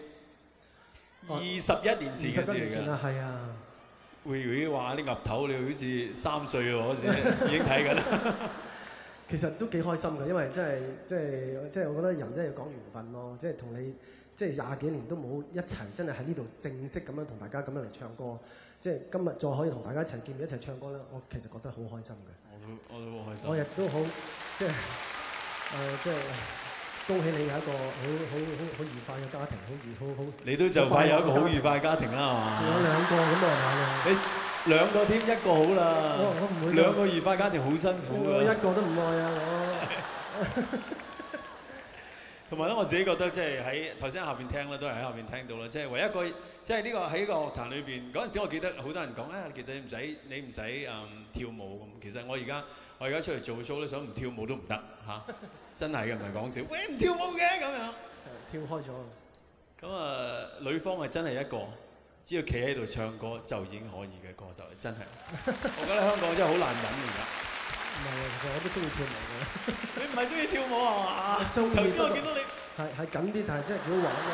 21年前嘅事嚟㗎。 係啊。 會話啲岌頭，你好似3歲喎，嗰時已經睇緊啦。 其實都幾開心嘅，因為即係我覺得人真係要講緣分咯，即係同你即係20幾年都冇一齊，真係喺呢度正式咁樣同大家咁樣嚟唱歌，即係今日再可以同大家一齊見面一齊唱歌咧，我其實覺得好開心嘅。 我都好開心。 我亦都好即係恭喜你有一個好愉快嘅家庭，好。 你都就快有一個好愉快嘅家庭啦，係嘛？ 仲有2個咁啊， 你2個添，1個好啦。 我唔會。2 個愉快家庭好辛苦㗎。 我1個都唔愛啊，我。 同埋咧，我自己覺得即係喺頭先下邊聽啦，都係喺下邊聽到啦。即係唯一一個，即係呢個喺個樂壇裏邊嗰陣時，我記得好多人講其實你唔使跳舞咁。其實我而家出嚟做 show 咧，想唔跳舞都唔得嚇。真係嘅，唔係講笑。喂，唔跳舞嘅咁樣。 跳開咗。咁女方係真係一個，只要企喺度唱歌就已經可以嘅歌手，真係。我覺得香港真係好難忍而家。 唔係啊，其實我都中意跳舞嘅。 你唔係中意跳舞係嘛？ 中意。頭先我見到你係緊啲，但係真係幾好玩咯。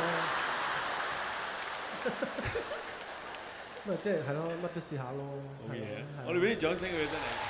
咁啊，即係咯，乜都試下咯。 好嘢！我哋俾啲掌聲佢真係。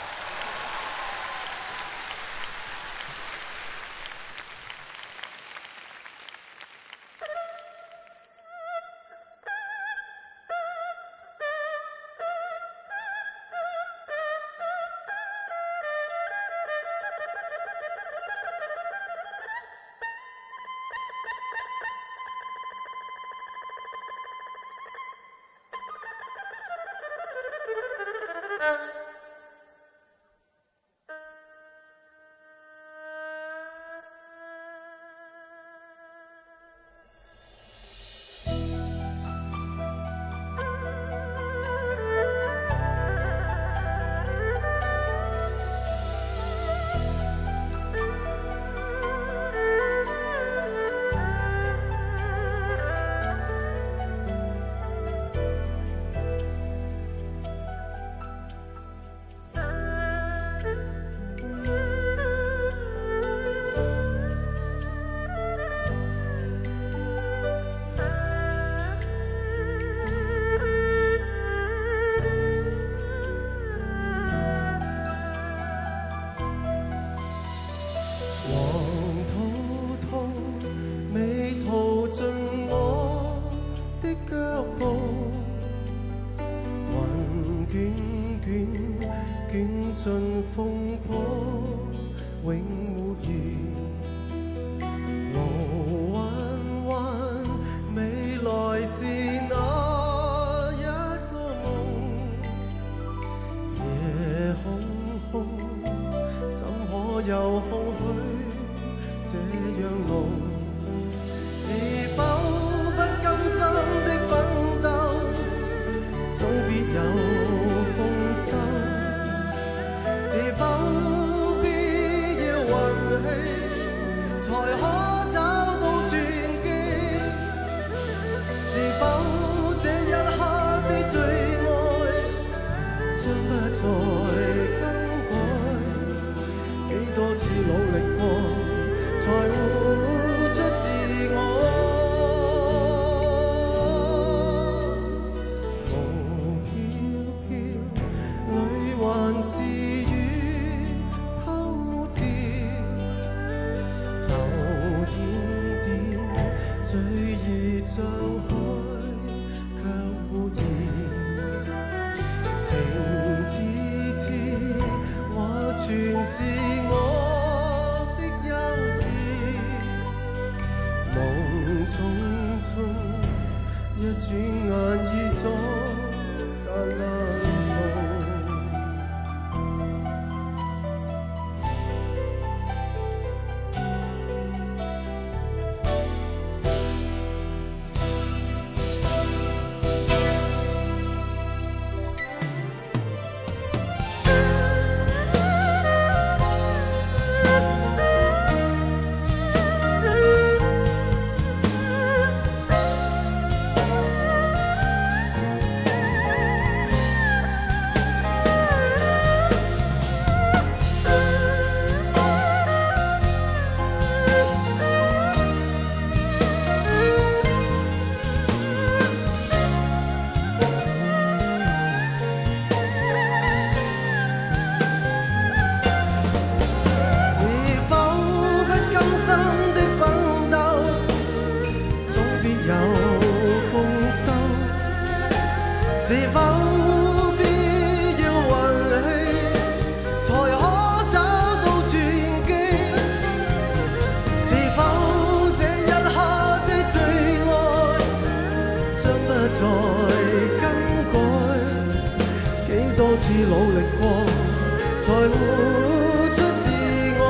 多次努力過，才活出自我。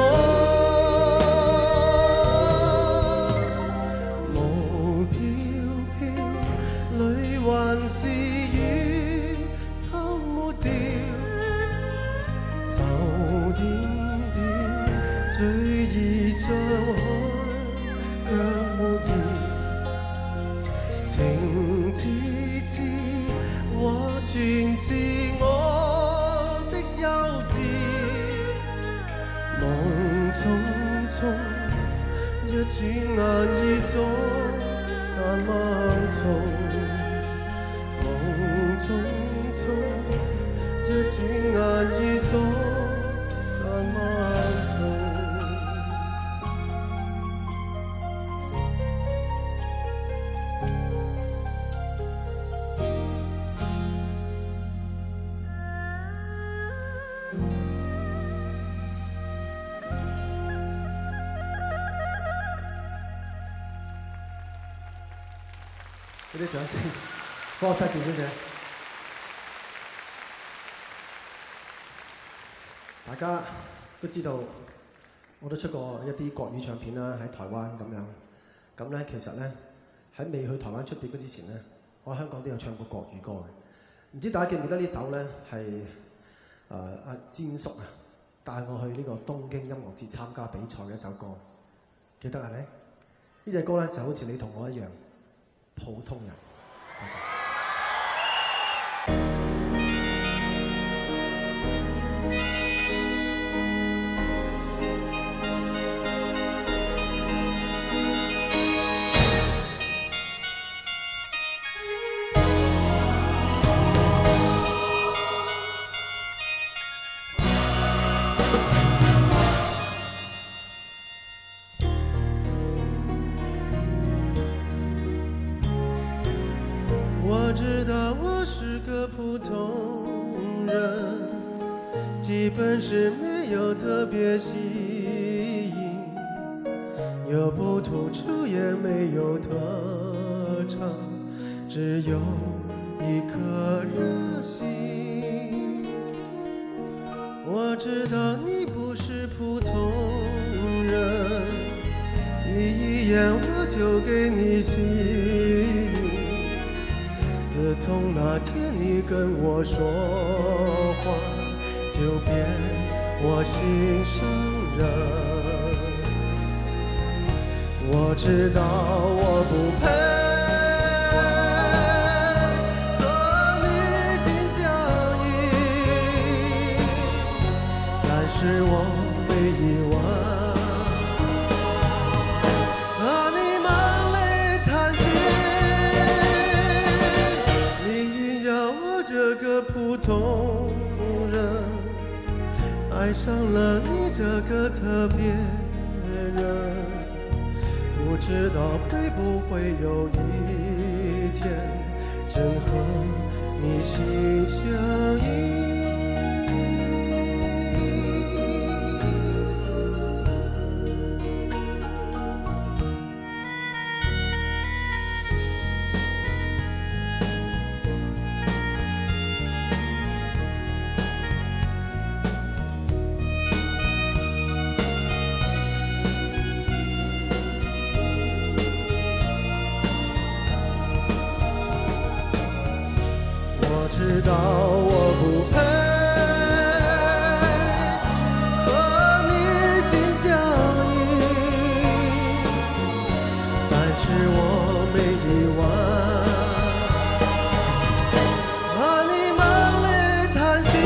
無飄飄裏還是雨偷抹掉，愁點點最易像海卻沒言，情痴痴話全是我的幼稚，夢匆匆一轉眼已左眼漫長，夢匆匆一轉眼已左眼漫長。 俾啲掌聲，柯世傑小姐。大家都知道，我都出過一啲國語唱片啦，喺台灣咁樣。咁咧，其實咧喺未去台灣出碟之前咧，我喺香港都有唱過國語歌嘅。唔知大家記唔記得呢首咧係阿詹叔啊帶我去呢個東京音樂節參加比賽嘅一首歌，記得係咪？呢隻歌咧就好似你同我一樣。普通人，多謝。 我知道我是个普通人，基本是没有特别吸引，有不突出也没有特长，只有一颗热心。我知道你不是普通人，一眼我就给你吸引。自从那天你跟我说话，就变我心上人。我知道我不配和你心相依，但是我没意外。普通人爱上了你这个特别人，不知道会不会有一天真和你心相依。知道我不配和你心相依，但是我没意外，和你满泪叹息。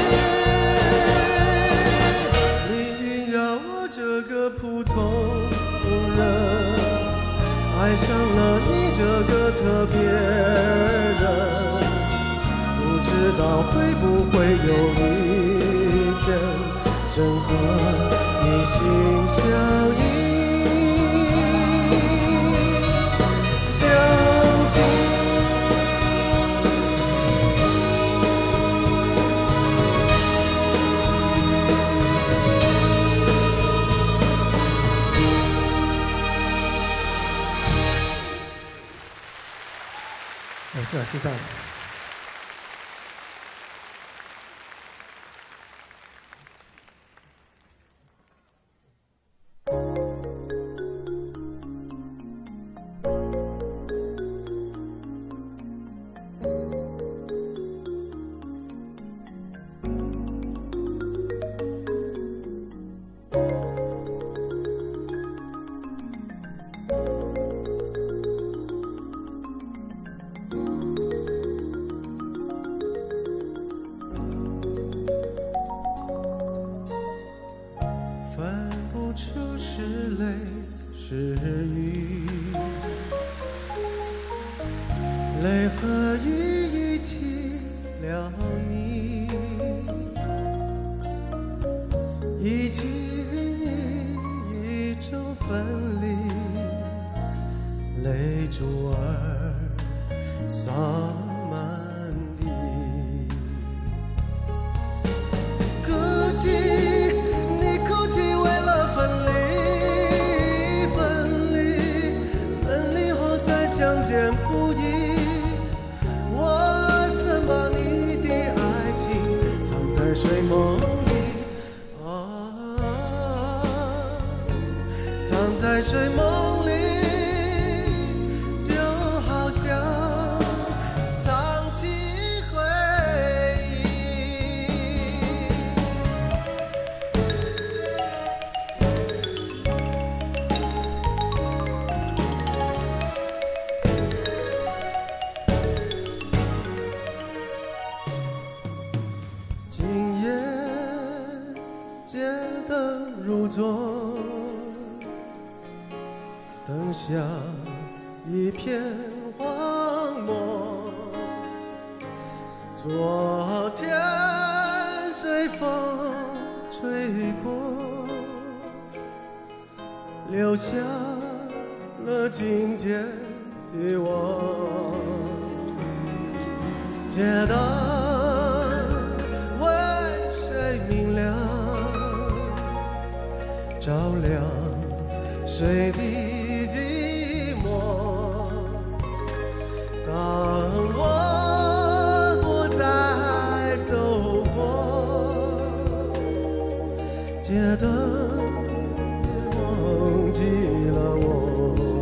命运让我这个普通人爱上了你这个特别人。不知道会不会有一天真和你心相依相近。 是啊，先生。 是雨，泪和雨一起了你，一起一种分离，泪珠儿洒满地，哭泣你哭泣为了分离，分离后再相见不易，我曾把你的爱情藏在睡梦里，藏在睡梦里，就好像藏起回忆。今夜街灯如昨，灯下一片荒漠，昨天随风吹过，留下了今天的我，街灯为谁明亮，照亮谁的寂寞，当我不再走过，街灯忘记了我。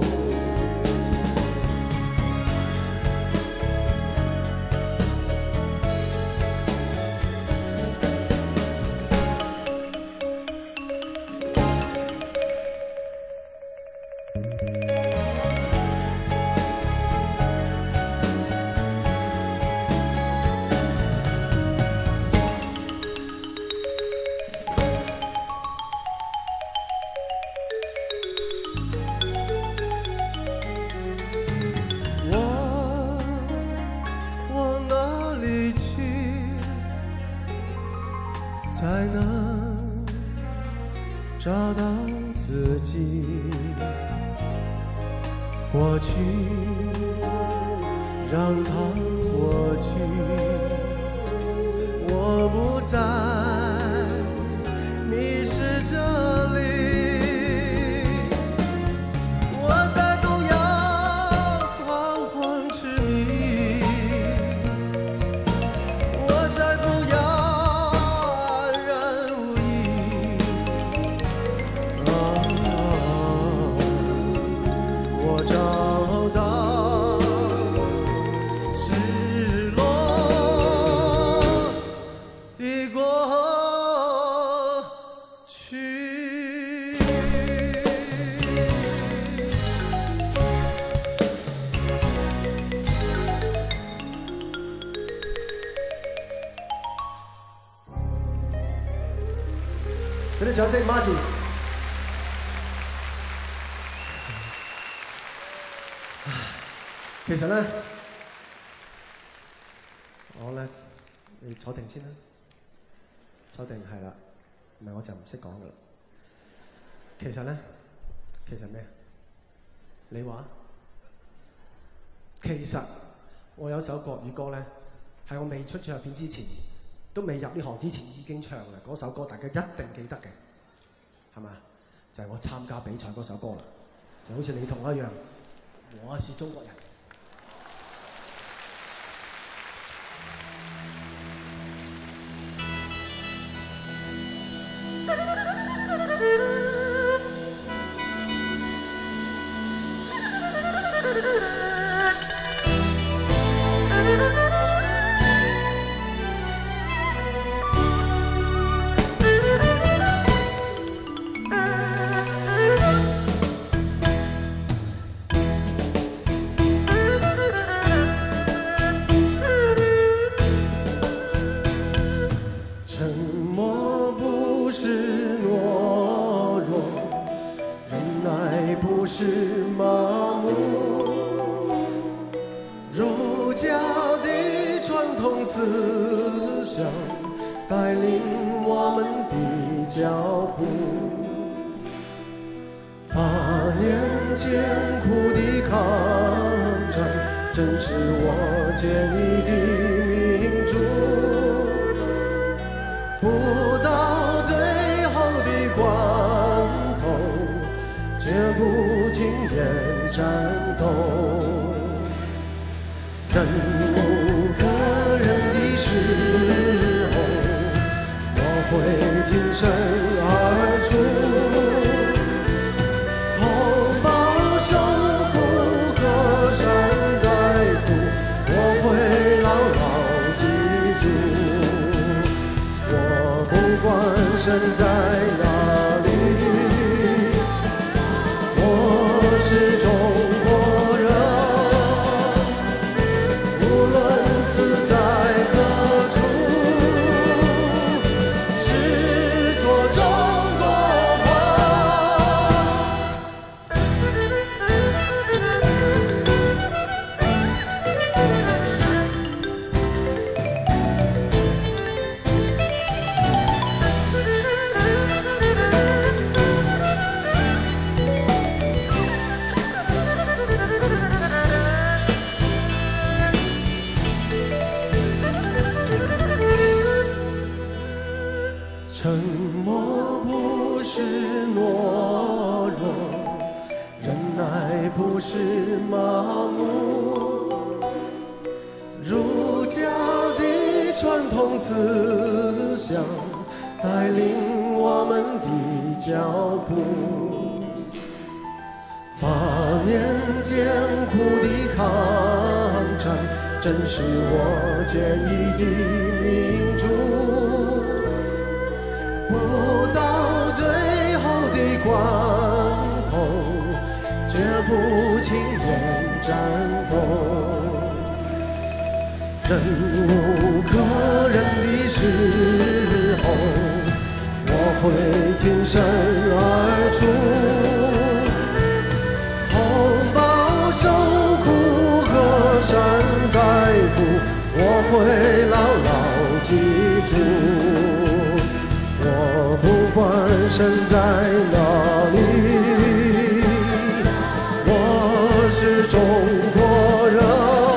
往哪里去，才能找到自己？过去，让它过去，我不再迷失这里。我再不要惶惶痴迷，我再不要安然无依。我找到失落的过去。俾啲掌聲 ，Margie。其實咧，我咧，你坐定先啦，坐定係啦，唔係我就唔識講噶啦。其實咧，其實咩？你話？其實我有首國語歌咧，係我未出唱片之前，都未入呢行之前已經唱嘅。嗰首歌大家一定記得嘅，係嘛？就係我參加比賽嗰首歌啦，就好似你同我一樣，我是中國人。沉默不是是麻木，儒家的传统思想带领我们的脚步。8年艰苦的抗战，正是我建立的民主。不到最后的关头，绝不轻言战斗。忍无可忍的时候，我会挺身而出。同胞受苦河山代父，我会牢牢记住。我不管身在哪里，我是中国人，无论死在何处，是做中国沉默不是懦弱，忍耐不是麻木。儒家的传统思想带领我们的脚步。8年艰苦的抗战，正是我建立的民主。不到最后的关头，绝不轻言战斗。忍无可忍的时候，我会挺身而出。同胞受苦河山代父，我会牢牢记住。我不管身在哪里，我是中国人，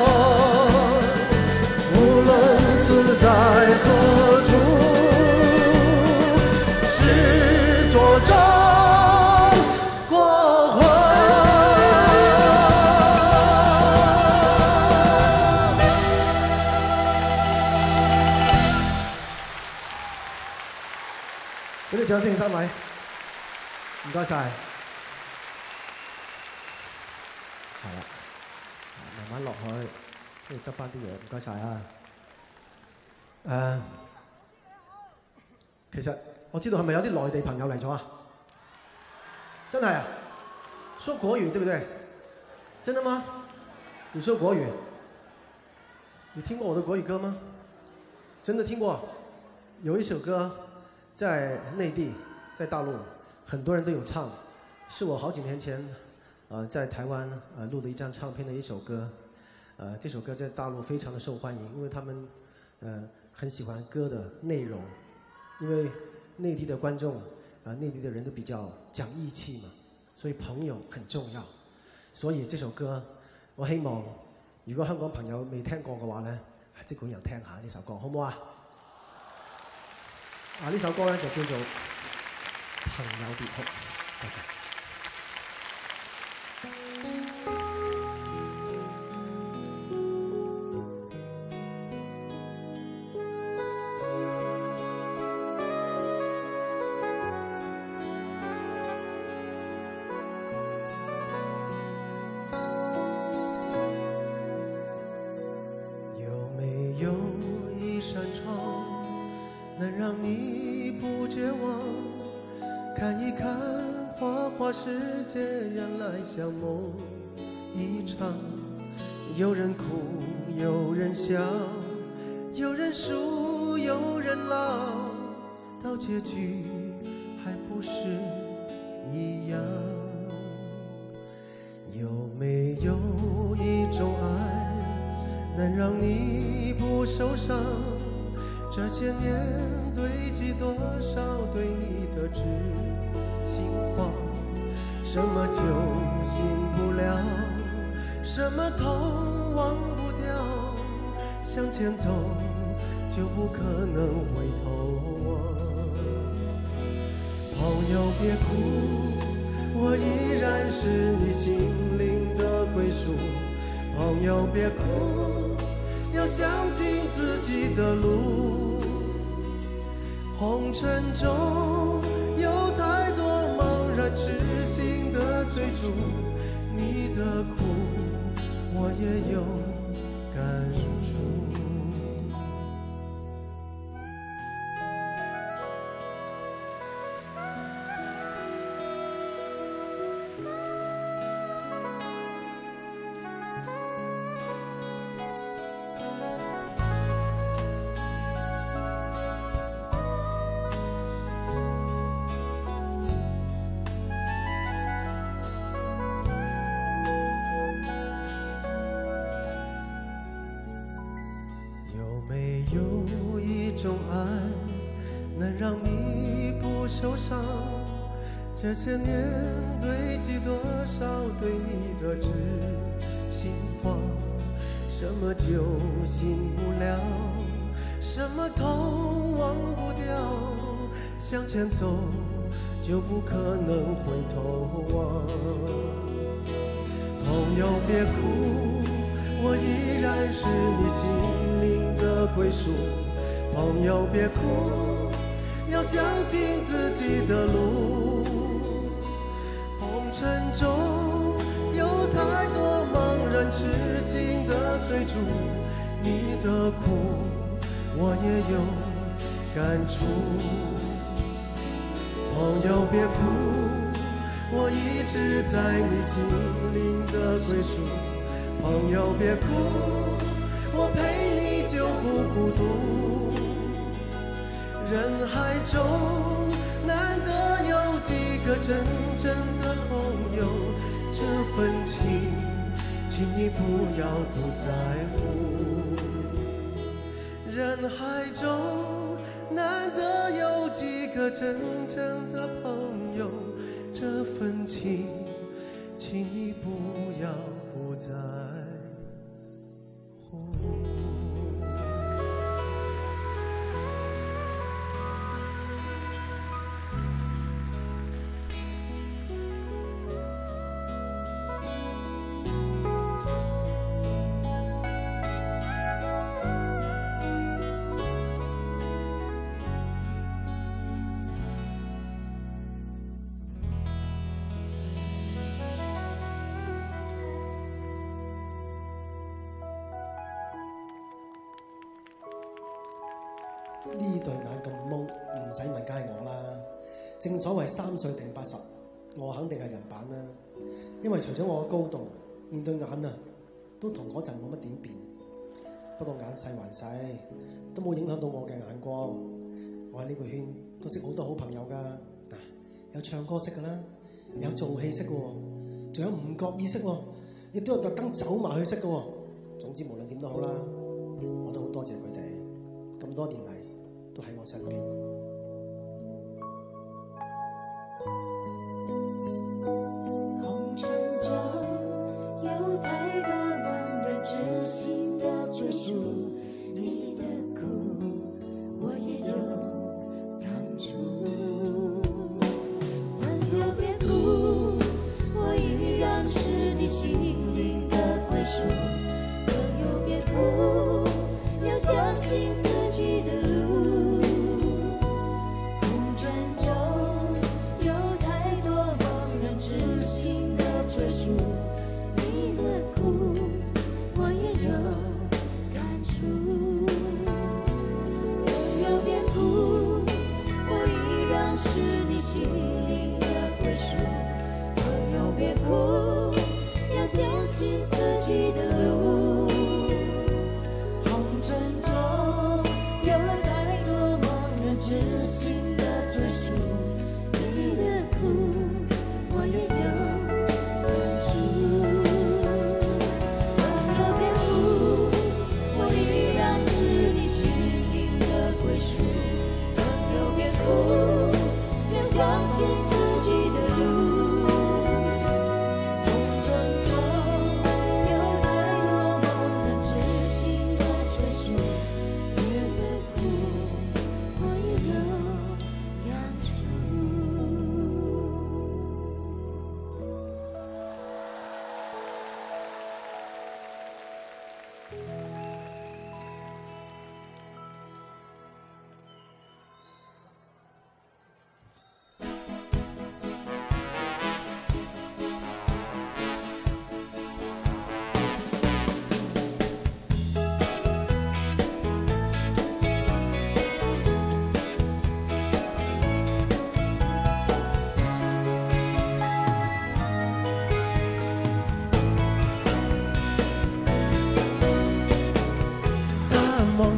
无论死在何处，是做中国魂。俾啲掌聲3位，唔該晒。係啦，慢慢落去，跟住執翻啲嘢，唔該晒啊。其實我知道係咪有啲內地朋友嚟咗啊？真係啊，說國語對不對？真的嗎？你說國語？你聽過我的國語歌嗎？真的聽過，有一首歌。在內地，在大陸，很多人都有唱，是我好幾年前，在台灣錄的一張唱片的一首歌，這首歌在大陸非常的受歡迎，因為他們很喜歡歌的內容，因為內地的觀眾，內地的人都比較講義氣嘛，所以朋友很重要，所以這首歌，我希望如果香港朋友未聽過嘅話呢，即管又聽下呢首歌，好唔好啊？呢首歌咧就叫做《朋友別哭》，多謝。有沒有一扇窗能讓你不絕望，看一看花花世界，原來像夢一場。有人哭，有人笑，有人輸，有人老，到結局還不是一樣。 没有一种爱能让你不受伤？这些年堆积多少对你的知心话？什么就醒不了，什么痛忘不掉，向前走就不可能回头望。朋友别哭，我依然是你心灵的归属。朋友别哭，要相信自己的路。红尘中有太多茫然痴心的追逐，你的苦我也有感触。没有一种爱能让你不受伤？这些年堆积多少对你的知心话？什么酒醒不了，什么痛忘不掉，向前走就不可能回头望。朋友别哭，我依然是你心灵的归属。朋友别哭，要相信自己的路。红尘中有太多茫然痴心的追逐，你的苦我也有感触。朋友别哭，我一直在你心灵的归属。朋友别哭，我陪你就不孤独。人海中难得有几个真正的朋友，这份情请你不要不在乎。人海中难得有几个真正的朋友，这份情请你不要不在乎。 呢對眼咁毛，唔使問梗係我啦。正所謂3歲定80，我肯定係人版啦。因為除咗我嘅高度，連對眼啊都同嗰陣冇乜點變。不過眼細還細，都冇影響到我嘅眼光。我喺呢個圈都識好多好朋友㗎。嗱，有唱歌識㗎啦，有做戲識㗎喎，仲有唔覺意識喎，亦都有特登走埋去識㗎喎。總之無論點都好啦，我都好多謝佢哋咁多年嚟。都喺我身邊。 紅塵中有太多茫然痴心的追逐，你的苦我也有感觸。朋友別哭，我依然是你心靈的歸屬。朋友別哭，要相信自己的路。你的苦我也有感觸。朋友別哭，我依然是你心靈的歸屬。朋友別哭，要相信自己的路。紅塵中有太多茫然痴心的追逐，你的苦我也有。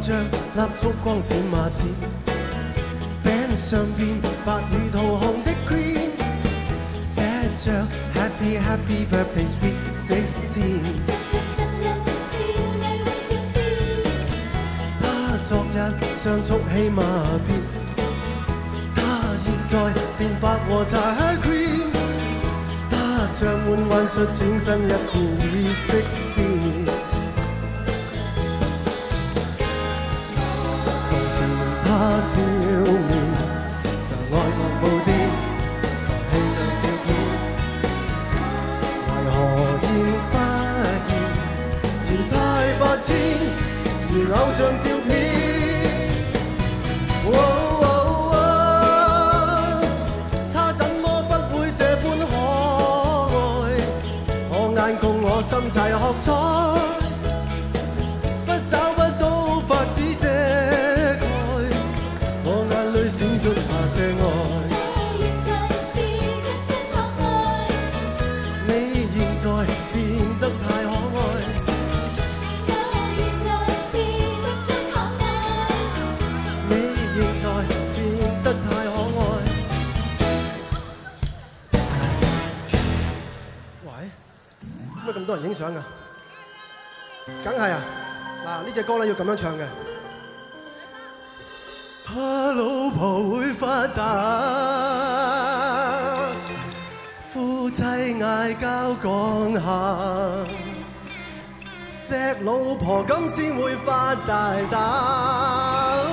着蠟燭光閃馬刺，餅上邊白與桃紅的 cream， 寫着 Happy Happy Birthday Sweet 16。他昨日像速氣馬鞭，他現在變白和茶 cream， 他像換幻術轉身一變已16。他笑面常愛樂步癲，傻氣像笑片。為何現發現嫌太白痴，如偶像照片。他怎麼不會這般可愛？我眼共我心齊學彩，不找不到法子遮。閃出那些愛，你現在變得太可愛，你現在變得太可愛。喂，點解咁多人影相㗎？梗係啊！嗱，呢隻歌咧要咁樣唱嘅。怕老婆會發達，夫妻嗌交講下，錫老婆咁先會發大達。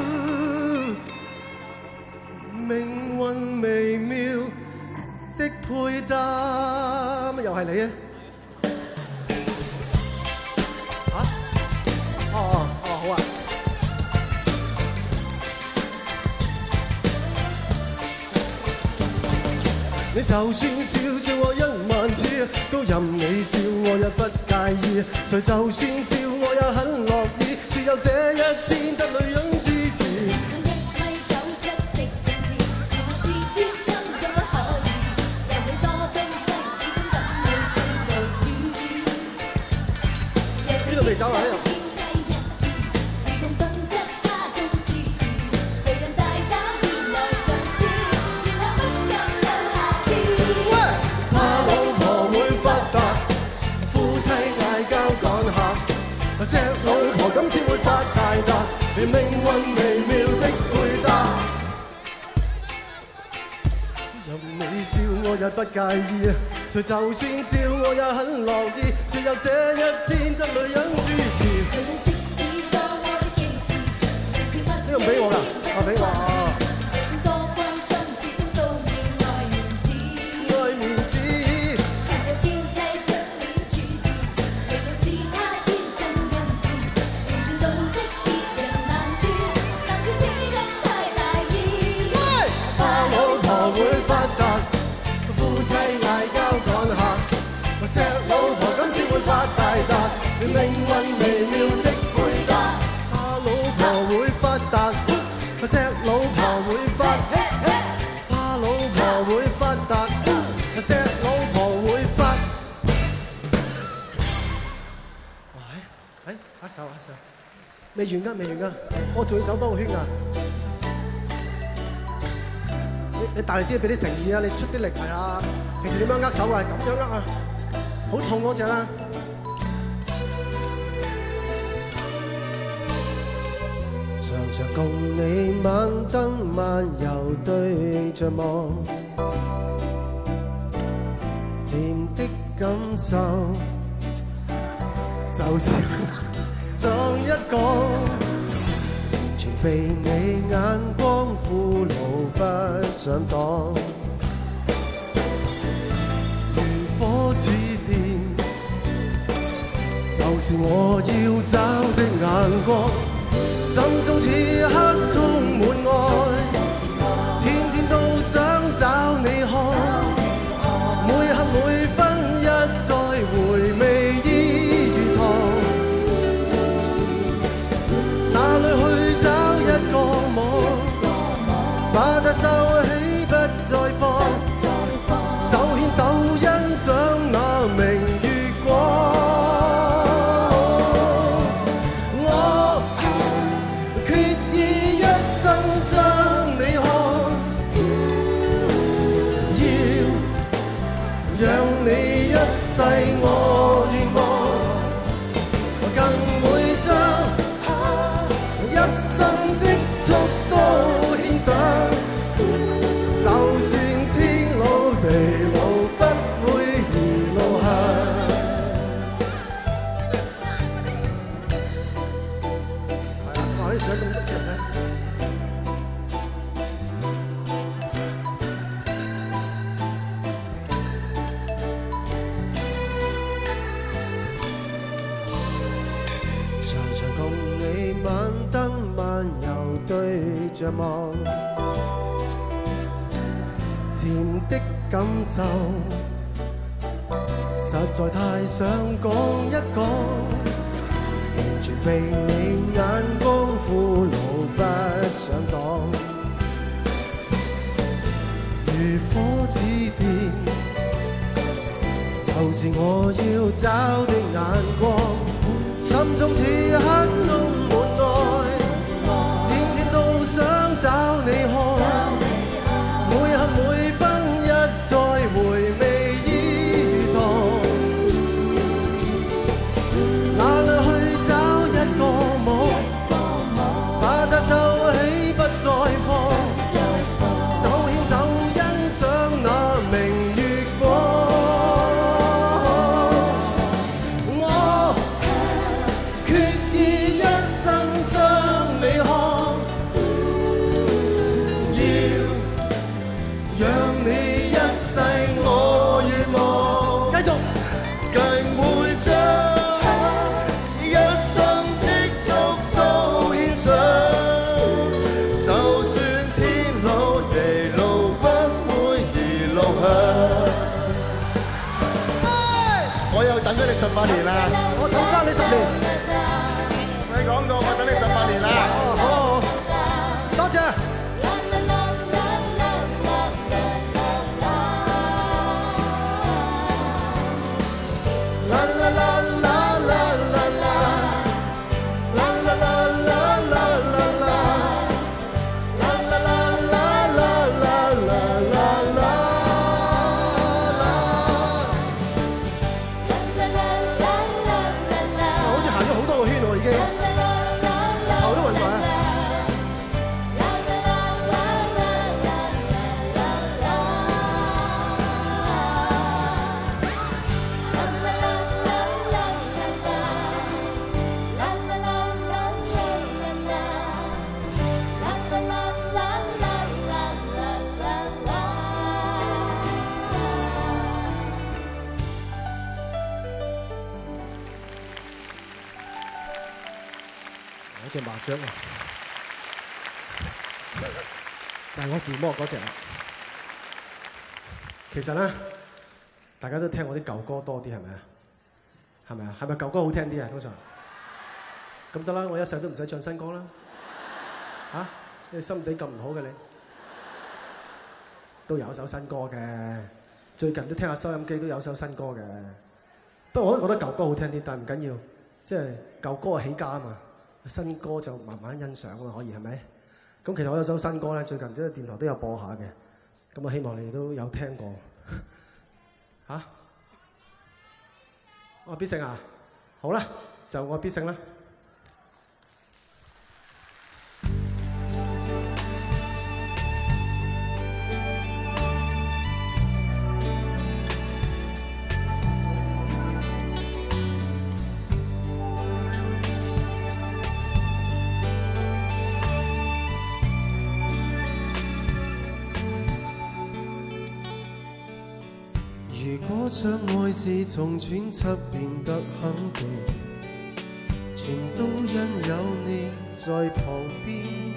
命運微妙的配搭，乜又係你啊？好啊。你就算笑笑我10000次，都任你笑我也不介意。誰就算笑我也很樂意，只有這一天得女人支持。 從1米97的諷刺，如何是穿針都不可以，有許多東西始終等女性做主。 呢度未走啊？呢度。錫老婆咁先會發大達，連命運微妙的配搭。任你笑我也不介意，誰就算笑我也很樂意，誰有這一天得女人支持。呢個唔俾我㗎，俾我。命運微妙的配搭，怕老婆會發達，錫老婆會發，怕老婆會發達，錫老婆會發。喂，一手，未完㗎，我仲要走多個圈㗎。你大力啲，俾啲誠意啊！你出啲力係啊！平時點樣握手啊？咁樣握啊，好痛嗰隻啦。常常共你晚燈漫遊對着望，甜的感受就是像一個完全被你眼光俘虜不想擋，如火似電，就是我要找的眼光。心中此刻充滿愛，天天都想找你看，每刻每分一再回味依如糖，哪裏去找一個網，把它收起不再放，手牽手欣賞那明月光。 就算天老地老，不會移路行。係啦，哇！啲水咁得人咧。常常共你晚燈漫遊對着望。甜的感受，實在太想講一講，完全被你眼光俘虜不想擋，如火似電，就是我要找的眼光，心中此刻充滿愛，天天都想找你看。每刻每分一再回味依托，哪裏去找一個夢，把它收起不再放，手牽手欣賞那明月光。我決意一生將你看，讓你一世我願望，繼續更會將一生積蓄都獻上，就算天老地老不會移路向。 我又等咗你18年啦， 我等翻你10年。 你講過我等你18年啦。 哦，好，多謝。隻麻雀啊，就係我自摸嗰隻啦。其實咧，大家都聽我啲舊歌多啲，係咪啊？係咪啊？係咪舊歌好聽啲啊？通常咁得啦，我一世都唔使唱新歌啦。嚇，你心地咁唔好嘅你，都有首新歌嘅。最近都聽下收音機，都有首新歌嘅。不過我都覺得舊歌好聽啲，但係唔緊要，即係舊歌起家啊嘛。新歌就慢慢欣賞啦，可以係咪？咁其實我有首新歌咧，最近即係電台都有播下嘅，咁我希望你哋都有聽過。嚇？我必勝啊！好啦，就我必勝啦。如果相愛是從揣測變得肯定，全都因有你在旁邊。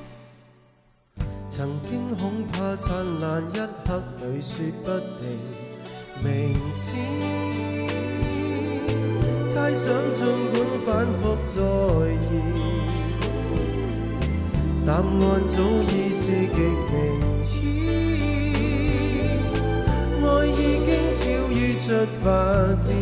曾經恐怕燦爛一刻裏說不定明天，猜想儘管反覆再現，答案早已是極明顯。愛已經超於出發點，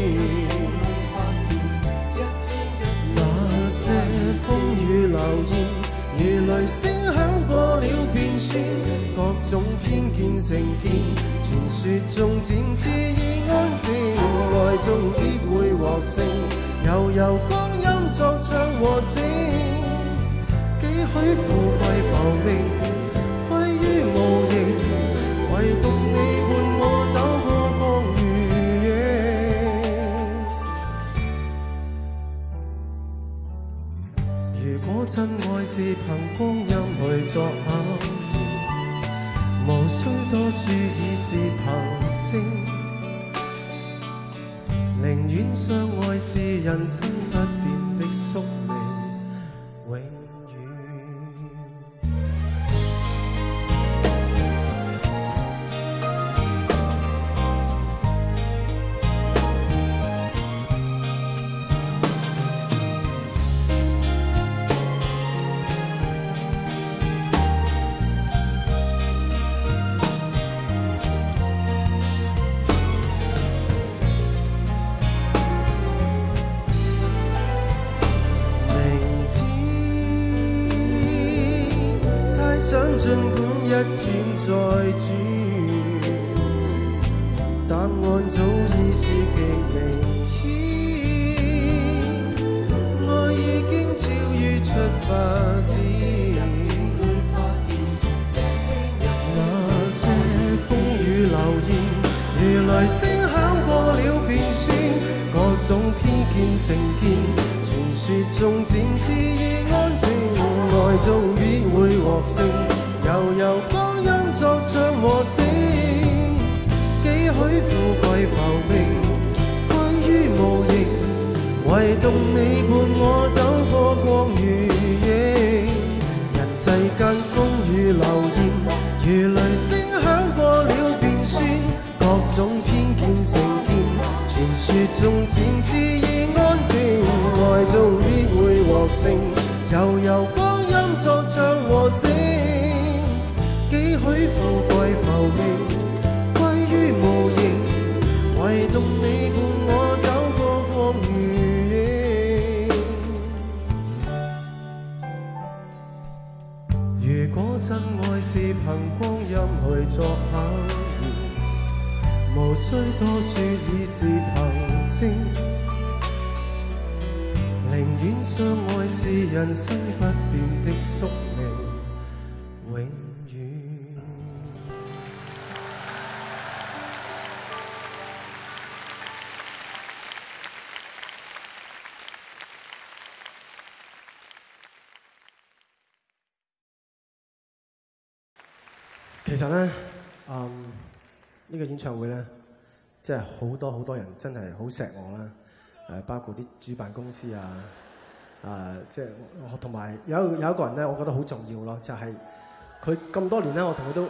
那些風雨流言，如雷聲響過了便算，各種偏見成見，傳說中漸次已安靜，愛終必會獲勝，悠悠光陰作唱和聲，幾許富貴浮名，歸於多說已是憑證，寧願相愛是人生不變的宿命，永遠。儘管一轉再轉，答案早已是極明顯，愛已經超於出發點。那些風雨流言，如雷聲響過了便算，各種偏見成見，傳說中漸至已安靜，愛中必會獲勝。悠光陰作唱和聲，幾許富貴浮名歸於無形，唯獨你伴我走過光與影。人世間風雨流言，如雷聲響過了便算，各種偏見成見，傳說中漸至已安靜，愛中必會獲勝。悠光陰作唱和聲，幾許富貴浮名歸於無形，唯獨你伴我走過光與影。如果真愛是憑光陰去作考驗，無需多說已是憑證，寧願相愛是人生不變的宿命，永其實咧，呢個演唱會咧，即係好多人真係好錫我啦，包括啲主辦公司啊，即係我同埋有一個人咧，我覺得好重要咯，就係佢咁多年咧，我同佢都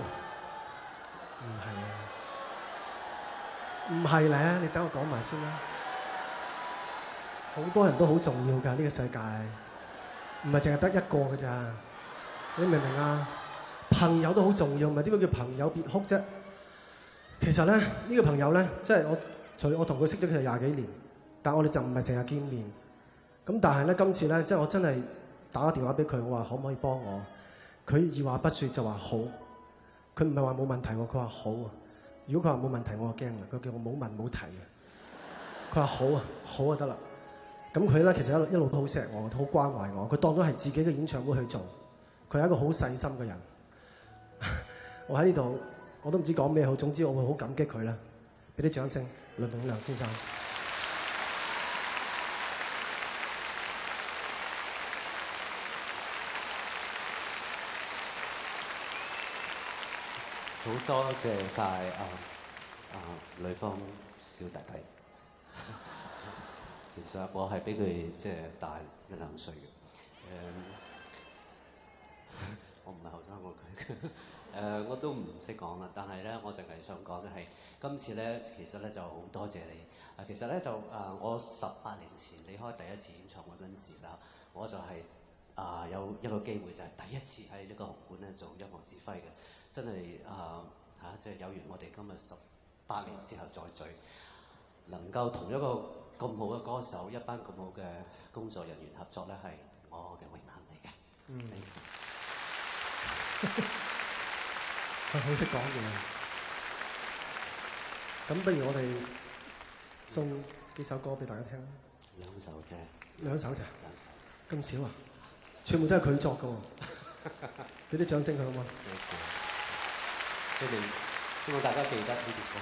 唔係咧，你等我講埋先啦。好多人都好重要㗎，呢個世界唔係淨係得一個㗎咋，你明唔明啊？朋友都好重要，咪點解叫朋友別哭啫？其實咧，呢個朋友咧，即係我同佢識咗其實20幾年，但係我哋就唔係成日見面。咁但係咧，今次咧，即係我真係打個電話俾佢，我話可唔可以幫我？佢二話不說就話好。佢唔係話冇問題喎，佢話好啊。如果佢話冇問題，我就驚啦。佢叫我冇問冇提啊。佢話好啊，好啊得啦。咁佢咧其實一路都好錫我，好關懷我。佢當咗係自己嘅演唱會去做。佢係一個好細心嘅人。我喺呢度，我都唔知講咩好。總之我會好感激佢啦，俾啲掌聲，倫永亮先生。 好多謝晒呂方小弟弟。其實我係比佢即係大1、2歲嘅。我唔係後生過佢，我都唔識講啦。但係咧，我淨係想講就係今次咧，其實咧就好多謝你。其實咧就我18年前離開第一次演唱會嗰陣時啦，我就係有一個機會，就係第一次喺呢個紅館咧做音樂指揮嘅。真係即係有緣我哋今日18年之後再聚，能夠同一個咁好嘅歌手、一班咁好嘅工作人員合作咧，係我嘅榮幸嚟嘅。 佢好識講嘢，咁不如我哋送幾首歌俾大家聽啦。 2首啫。 2首咋？咁少啊？全部都係佢作㗎喎。俾啲掌聲佢好嗎？ 佢哋希望大家記得呢啲歌。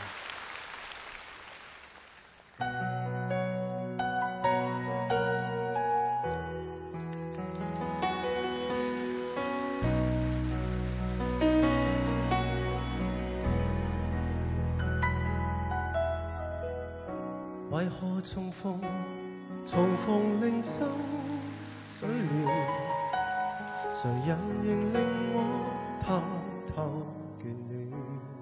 為何重逢令心水亂？誰人仍令我偷偷眷戀？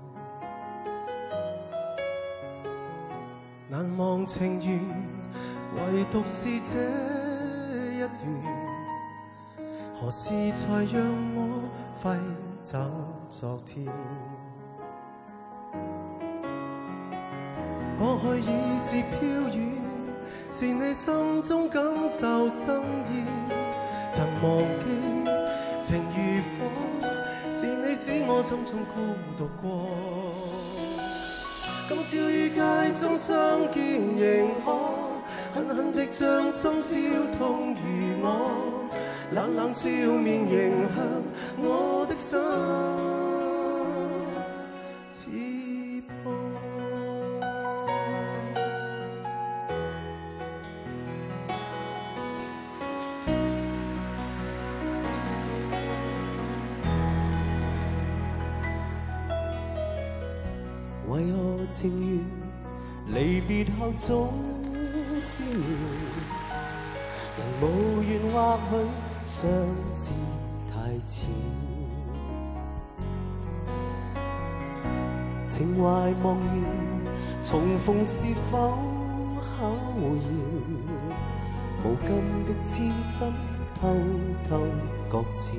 難忘情緣，唯獨是這一段，何時才讓我揮走昨天？過去已是飄遠，是你心中感受心意，曾忘記情如火，是你使我心中孤獨過。今宵於街中相見仍可，狠狠的將心燒痛如我，冷冷笑面迎向我的心刺破。 為何情緣離別後總思念？人無緣或許相知太淺，情懷茫然，重逢是否考驗？無根的痴心偷偷擱淺。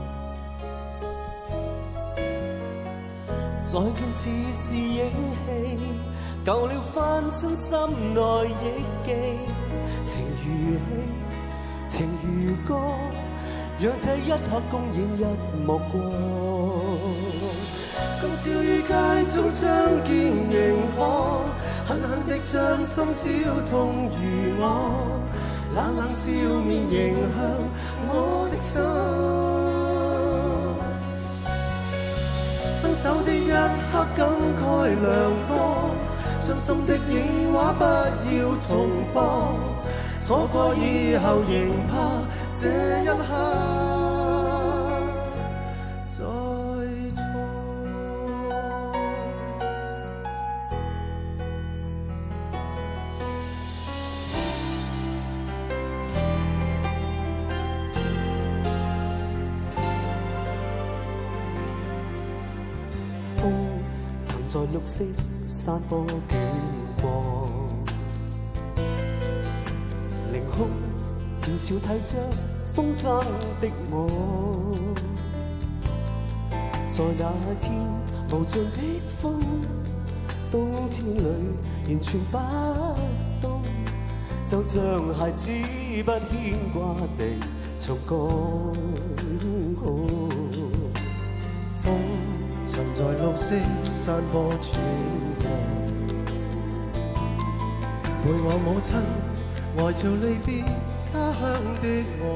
再見似是影戲，舊了翻身心內憶記，情如戲，情如歌，讓這一刻公演一幕過。 今宵於街中相見仍可，狠狠的將心燒痛如我，冷冷笑面迎向我的心。分手的一刻感慨良多，傷心的影畫不要重播，錯過以後仍怕這一刻再錯。 風曾在綠色山坡捲過，凌空悄悄睇着風箏的我，在那天無盡的風，冬天裏完全不凍，就像孩子不牽掛地從講。 曾在綠色山坡穿過，陪我母親呆潮離別家鄉的我，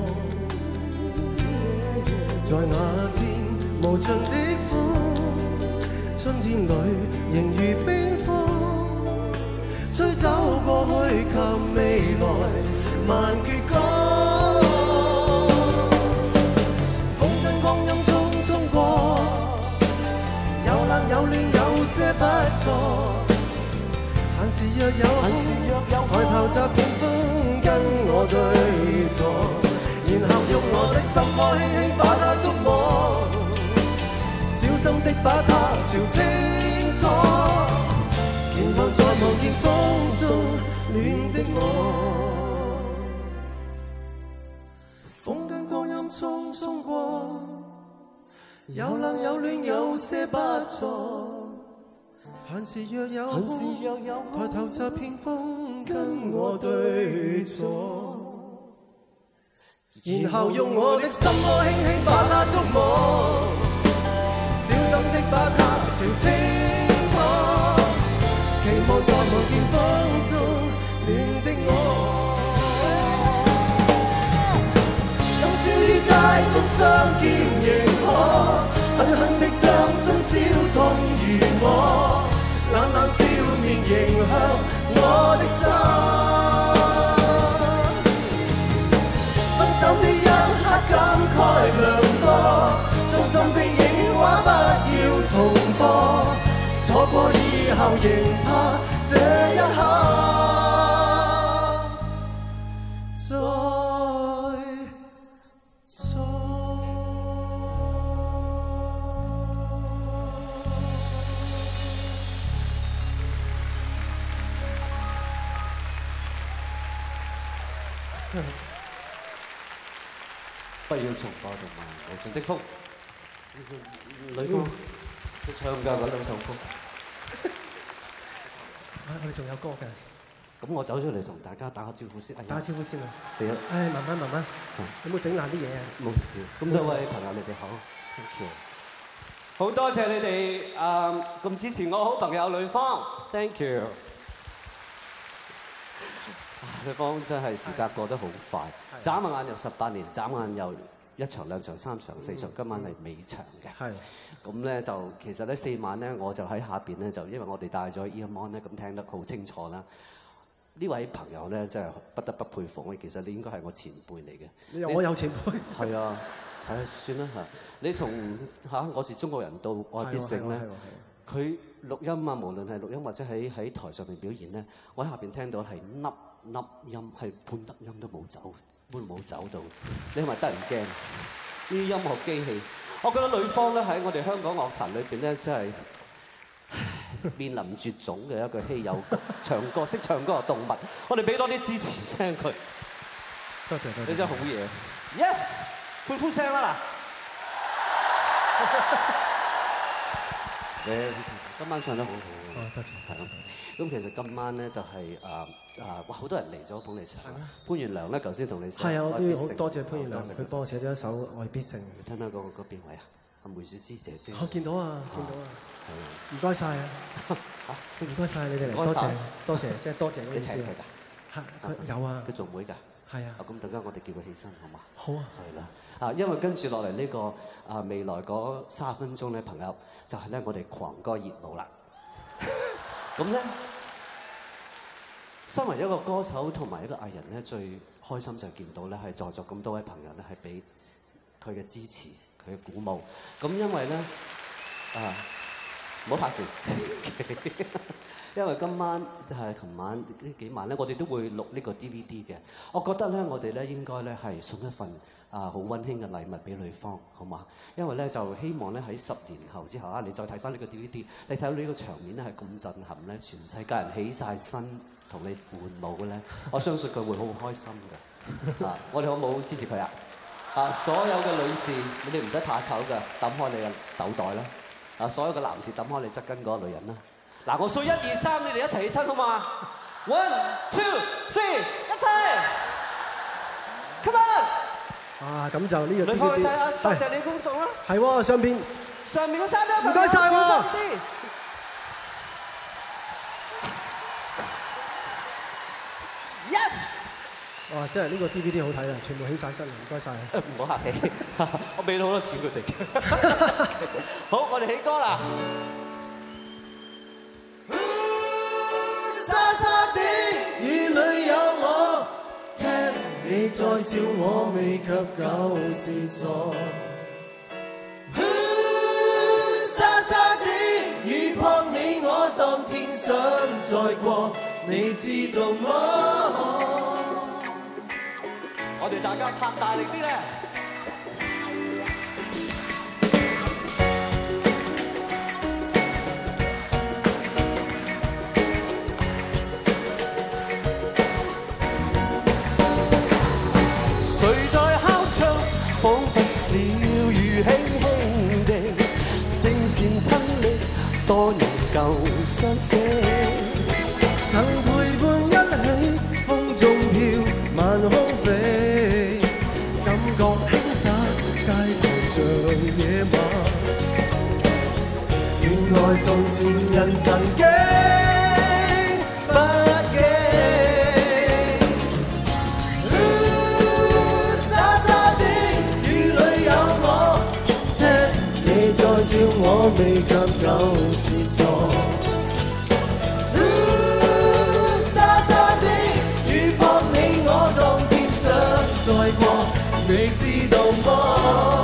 在那天無盡的風，春天裏仍如冰封，吹走過去及未來萬闕歌。風跟光陰匆匆過，有冷有暖有些不錯，閒時若有空，抬頭習見風跟我對坐，然後用我的心窩輕輕把它觸摸，小心的把它瞧清楚，然後再望見風中暖的我。風跟光陰匆匆過，有冷有暖有些不錯，閒時若有空，抬頭習遍風跟我對坐，然後用我的心窩輕輕把它觸摸，小心的把它瞧清楚，期望再望見風中暖的我。今宵於街中相見仍可，狠狠的將心燒痛如我，冷冷笑面迎向我的心。分手的一刻感慨良多，傷心的影畫不要重播，錯過以後仍怕這一刻不要重播同埋無盡的風，女方都唱㗎嗰兩首歌。 我哋仲有歌嘅。 咁我走出嚟同大家打個招呼先。 打個招呼先啊！ 死啦！ 唉，慢慢慢慢，有冇整爛啲嘢啊？ 冇事。咁多位朋友，你哋好 ，thank you。好多謝你哋咁支持我好朋友呂方 ，thank you。呂方真係時間過得好快，眨下眼又18年，眨眼又1場、2場、3場、4場，今晚係尾場嘅。係。咁咧就其實咧4晚咧，我就喺下邊咧，就因為我哋帶咗 earphone 咧，咁聽得好清楚啦。呢位朋友咧，真係不得不佩服我。其實你應該係我前輩嚟嘅。 我有前輩。係啊，係啊，算啦嚇。你從我是中國人到愛必勝咧，佢錄音啊，無論係錄音或者喺台上面表現咧，我喺下邊聽到係粒音，係半粒音都冇走，冇走到。你係咪得人驚？呢啲音樂機器，我覺得呂方咧喺我哋香港樂壇裏邊咧，真係面臨絕種嘅一個稀有識唱歌嘅動物。我哋俾多啲支持聲佢。多謝多謝。你真係好嘢。Yes， 歡呼聲啦嗱。今晚唱得好好。多謝。係咯。咁其實今晚咧就係哇好多人嚟咗捧你場。潘源良咧頭先同你寫。係啊，我都要好多謝潘源良，佢幫我寫咗一首《愛必勝》。聽到嗰邊位啊？阿梅雪詩姐姐。我見到啊，見到啊。係啊。唔該晒啊！唔該晒你哋嚟，多謝，即係多謝嗰啲先。係佢有啊。佢做妹㗎。係啊。咁等間我哋叫佢起身好嘛？好啊。係啦。因為跟住落嚟呢個未來嗰30分鐘咧，朋友就係咧我哋狂歌熱舞啦。咁咧，身為一個歌手同埋一個藝人咧，最開心就係見到咧，係在座咁多位朋友咧，係俾佢嘅支持、佢嘅鼓舞。咁因為咧，唔好拍住，因為今晚就係琴晚呢幾晚咧，我哋都會錄呢個 DVD 嘅。我覺得咧，我哋咧應該咧係送一份好溫馨嘅禮物俾呂方，好嘛？因為咧就希望咧喺10年後之後你再睇翻呢個 DVD， 你睇到呢個場面咧係咁震撼咧，全世界人起晒身同你伴舞咧，我相信佢會好開心嘅。我哋好唔好支持佢啊？所有嘅女士，你哋唔使怕醜㗎，抌開你嘅手袋啦。所有嘅男士抌開你側跟嗰個女人啦。嗱，我數1、2、3，你哋一齊起身好嘛 ？1、2、3，一齊 ，come on！咁就呢個 DVD。你放去睇下，多謝你觀眾啦。係喎，上面嘅衫都唔該晒喎。Yes！ 哇，真係呢個 DVD 好睇啊，全部起晒身啊，唔該晒。唔好客氣，我俾咗好多錢佢哋。好，我哋起歌啦。 沙沙的雨裏有我，聽你在笑我未及舊時傻。沙沙的雨撲你我當天想再過，你知道嗎？ 我哋大家拍大力啲咧！ 誰在敲窗？彷彿小雨輕輕地，聲線親昵，多年舊相識。曾陪伴一起，風中飄，晚空飛，感覺輕灑，街頭像野馬。原來從前人曾經不記。笑我未及舊時傻，沙沙的雨撲你我當天想再過，你知道嗎？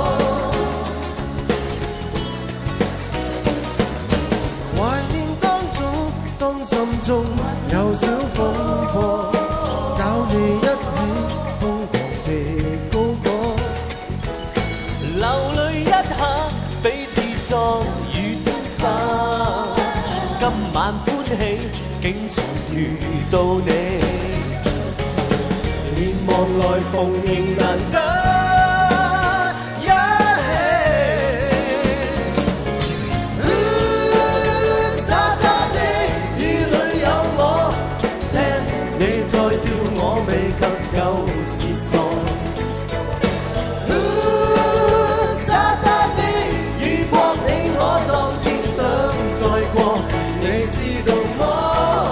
懷念當初，當心中有小風波，找你一起瘋狂地高歌，流淚一下。彼此壯與瀟灑，今晚歡喜，竟重遇到你。 望來逢迎難得一起。沙沙的雨裏有我，聽你在笑我未及舊時傻。沙沙的雨撲你我當天想再過，你知道麼？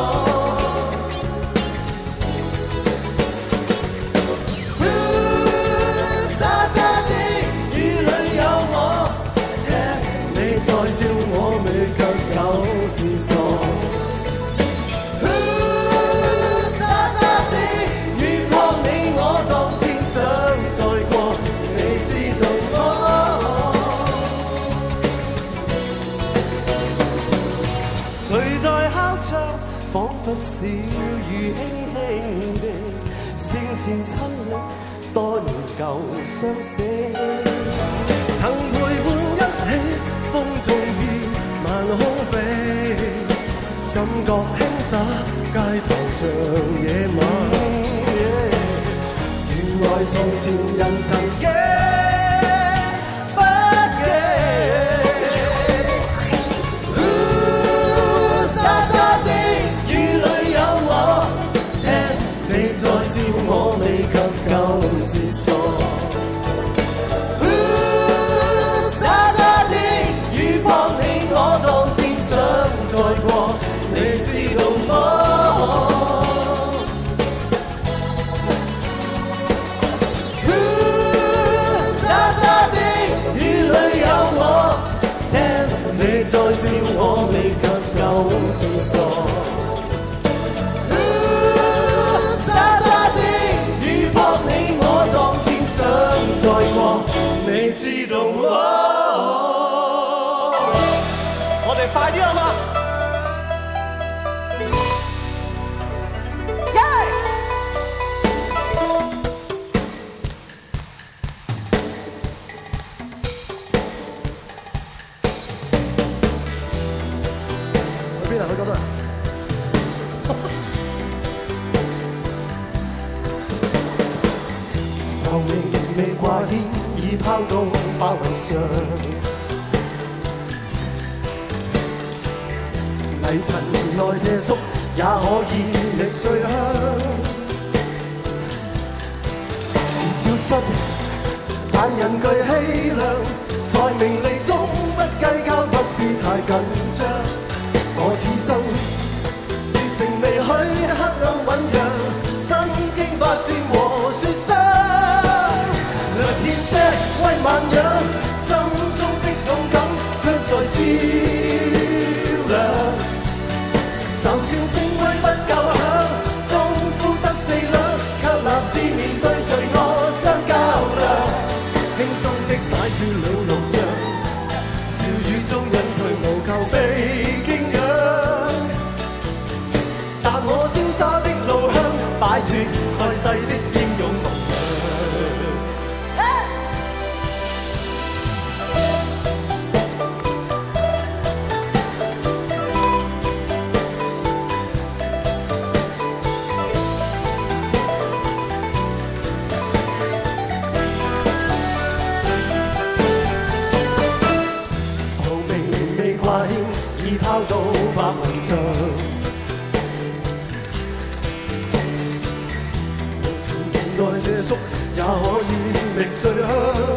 彷彿小雨輕輕地，聲線親歷多年舊相識。曾陪伴一起，風中飄晚空飛，感覺輕灑，街頭像野馬。原來從前人曾經不記。我未及舊時傻，沙沙的雨撲你我當天想再過，你知道麼？沙沙的雨裏有我，聽你在笑我未及舊時傻。再過，你知道我哋快啲好嘛？去邊啊？去嗰度啊？浮名未掛牽，已拋到百圍上。泥塵內借宿，也可以覓最香。自小出，但人具氣量，在名利中不計較，不必太緊張。我此生熱誠未許，黑暗醞釀，身經百戰和雪霜。略顯些威猛樣，心中的勇敢卻在照亮。就算聲威不夠響，功夫得四兩，卻立志面對罪惡相較量。輕鬆的擺脫了路障，笑語中隱退無求被敬仰。但我瀟灑的路向，擺脫蓋世的英勇模樣。已拋到百圍上，情內借宿也可以覓最香。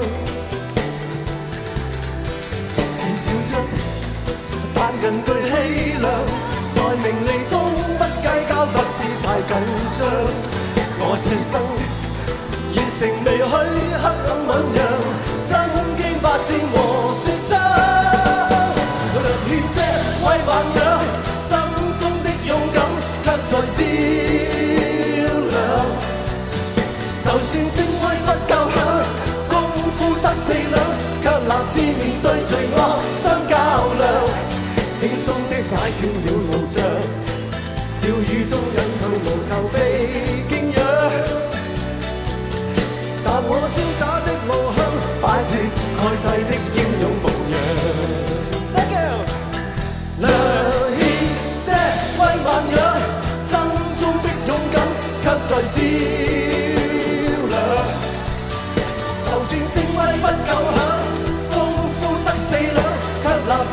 似小卒，但人具氣量，在名利中不計較，不必太緊張。我此生熱誠未許，黑暗醞釀，身經百戰和雪霜。略顯些威猛樣，心中的勇敢卻在照亮。就算聲威不夠響，功夫得四兩，卻立志面對罪惡相較量。輕鬆的擺脫了路障，笑語中隱透無求被敬仰。但我瀟灑的路向，擺脫蓋世的英勇模樣。略顯些威猛樣，心中的勇敢卻在照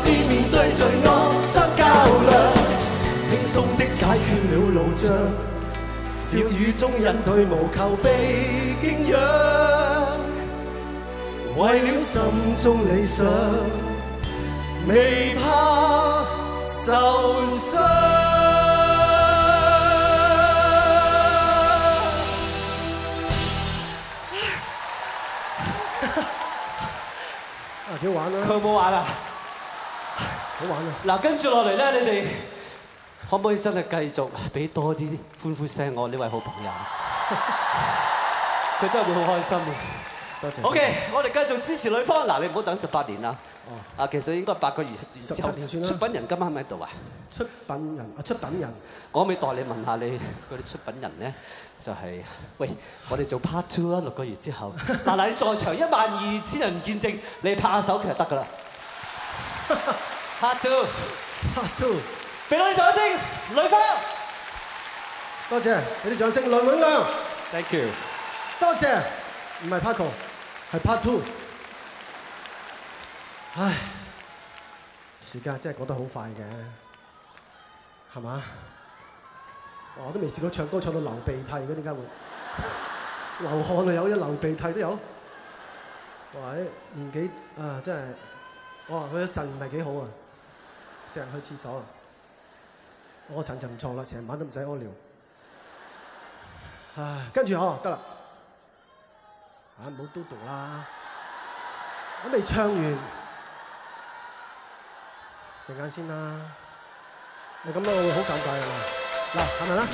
似面對罪惡相較量，輕鬆的解決了路障，笑語中引退無求被敬仰，為了心中理想，未怕受傷。 幾好玩啊！ 佢有冇玩啊？ 好玩啊！ 嗱，跟住落嚟咧，你哋可唔可以真係繼續俾多啲歡呼聲我呢位好朋友？佢真係會好開心嘅。 多謝。 OK， 我哋繼續支持女方。嗱，你唔好等18年啦。啊，其實應該8個月之後。 17年算啦。 出品人今晚喺咪度啊？ 出品人啊，出品人。 我可唔可以代你問下你嗰啲出品人咧？就係、喂，我哋做 part 2啦，6個月之後。嗱，你在場12000人見證，你拍下手其實得㗎啦。part 2，俾多啲掌聲，女方。 多謝，俾啲掌聲，梁永亮。 Thank you。 多謝，唔係 Paco， 係 Part 2。唉，時間真係過得好快嘅，係嘛？我都未試過唱歌唱到流鼻涕嘅，點解會流汗啊？有一流鼻涕都有。哇！年紀啊，真係，哇！佢嘅腎唔係幾好啊，成日去廁所啊。我腎就唔錯啦，成晚都唔使屙尿。唉，跟住得啦。唔好嘟嘟啦，我未唱完，陣間先啦。你咁樣我會好尷尬㗎嘛。嗱，係咪啦？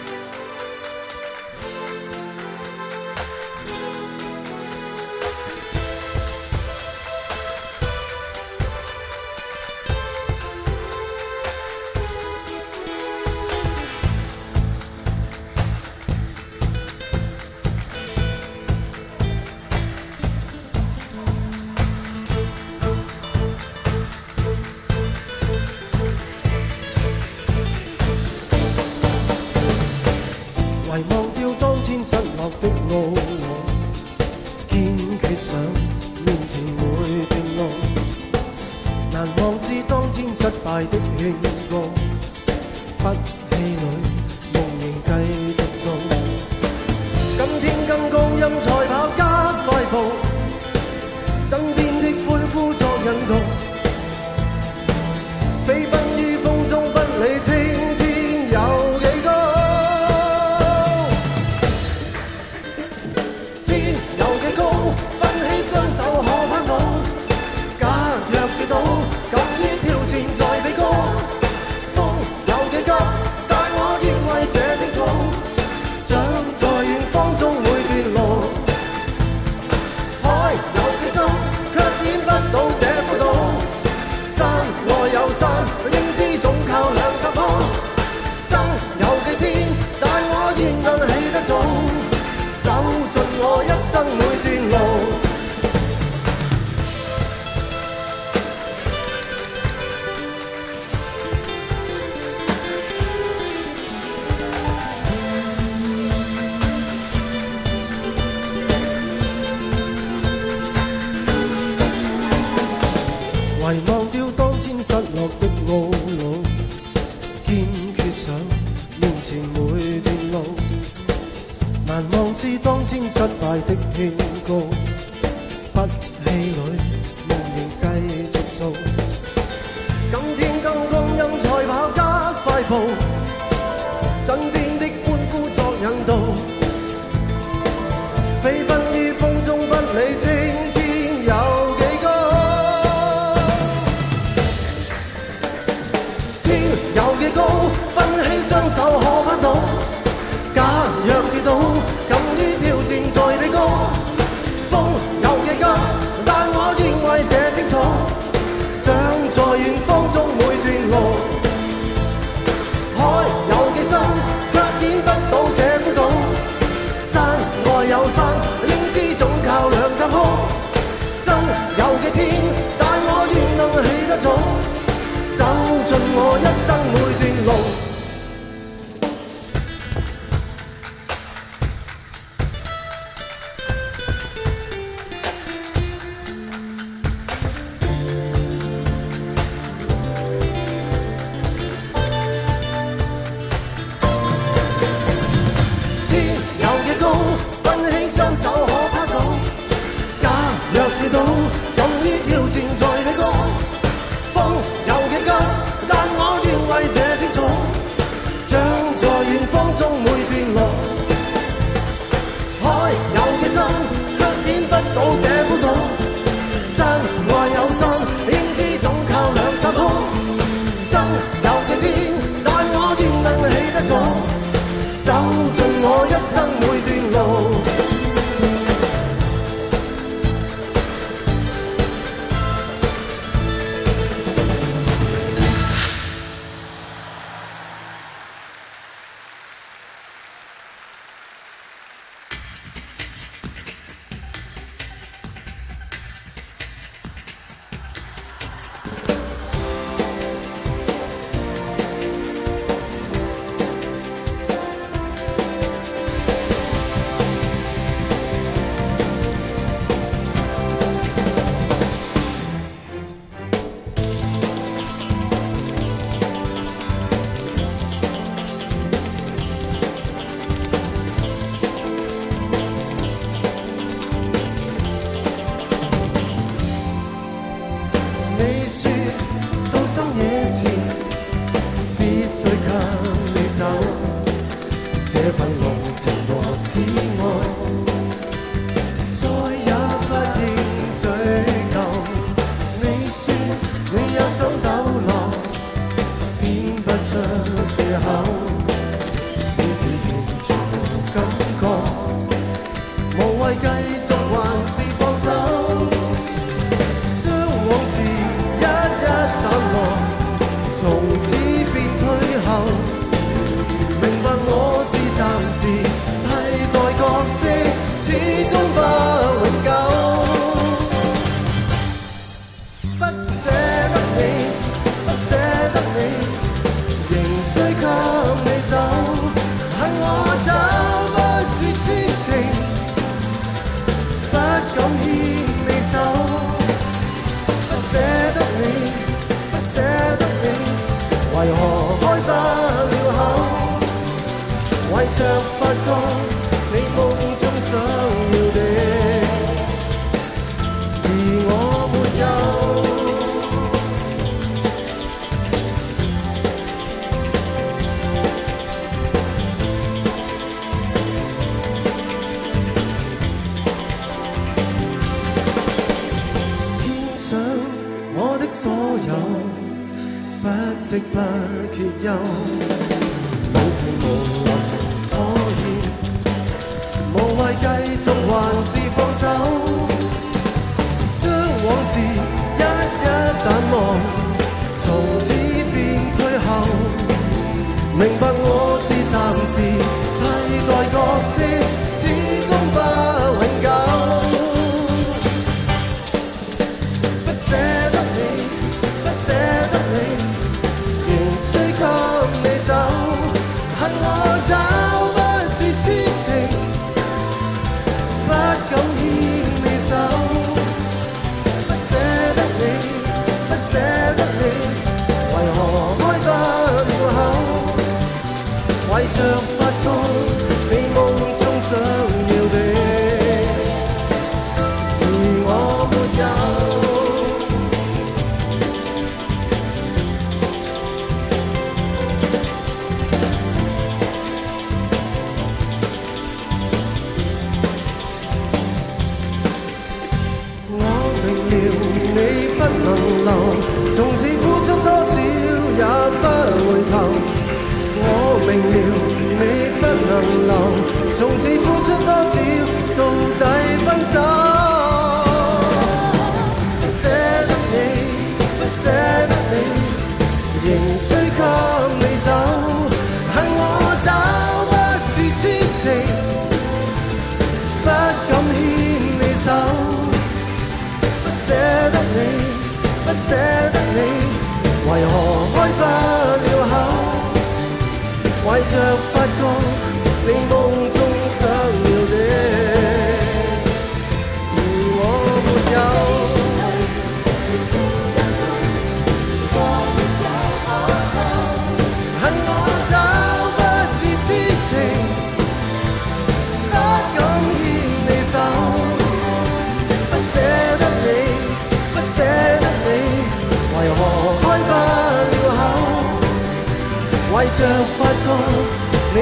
遺忘掉當天失落的懊惱，堅決想面前每段路，難忘是當天失敗的勸告，不氣餒，夢仍繼續做。今天更高音賽跑加快步，身邊的歡呼作引導，飛奔於風中不理青天有幾高。雙手可攀到，假若跌倒，敢於挑戰再比高。風有幾急，但我願為這征途，像在遠方中每段路。海有幾深，卻淹不到這幅度。山外有山，應知總靠兩手鋪。生有幾偏，但我願能起得早，走盡我一生每段路。遺忘掉當天失落的懊惱，堅決想面前每段路，難忘是當天失敗的勸告，不氣餒，夢仍繼續做。今天更高音賽跑加快步，身邊的歡呼作引導，飛奔於風中不理青天有幾高。有幾高，奮起雙手可攀到。假若跌倒，敢於挑戰再比高。風有幾急，但我願為這征途，像在遠方中每段路。海有幾深，卻淹不到這幅度。山外有山，應知總靠兩手鋪。生有幾偏，但我願能起得早，走盡我一生每段路。 到這般痛。山外有山，應知總靠兩手空。生有幾天，但我願能起得早，走盡我一生每段路。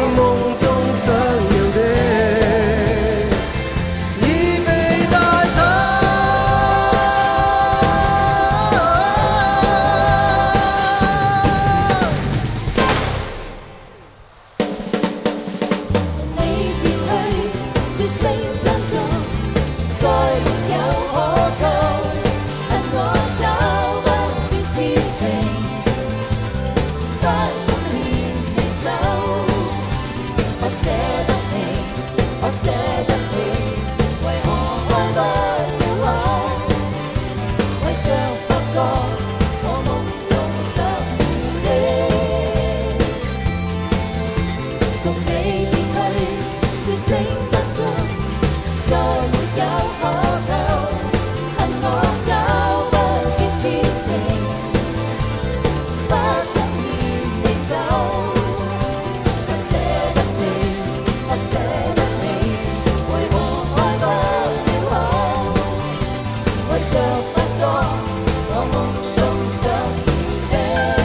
已被帶走。 不敢牽你手，不捨得你，不捨得你，為何開不了口？為着發覺我夢中想你，共你別去，說聲珍重，再沒有可能，恨我找不出痴情。不敢牽你手，不捨得你，不捨得你，為何開不了口？為着發覺我夢中想你，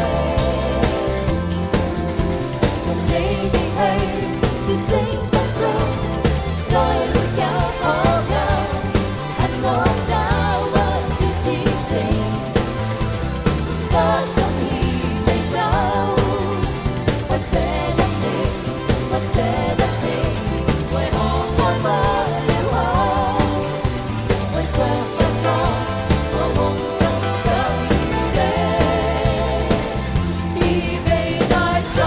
共你別去，說聲珍重，再沒有可能，恨我找不出痴情。不敢牽你手，不捨得你，不捨得你，為何開不了口？為着發覺我夢中想你，已被帶走。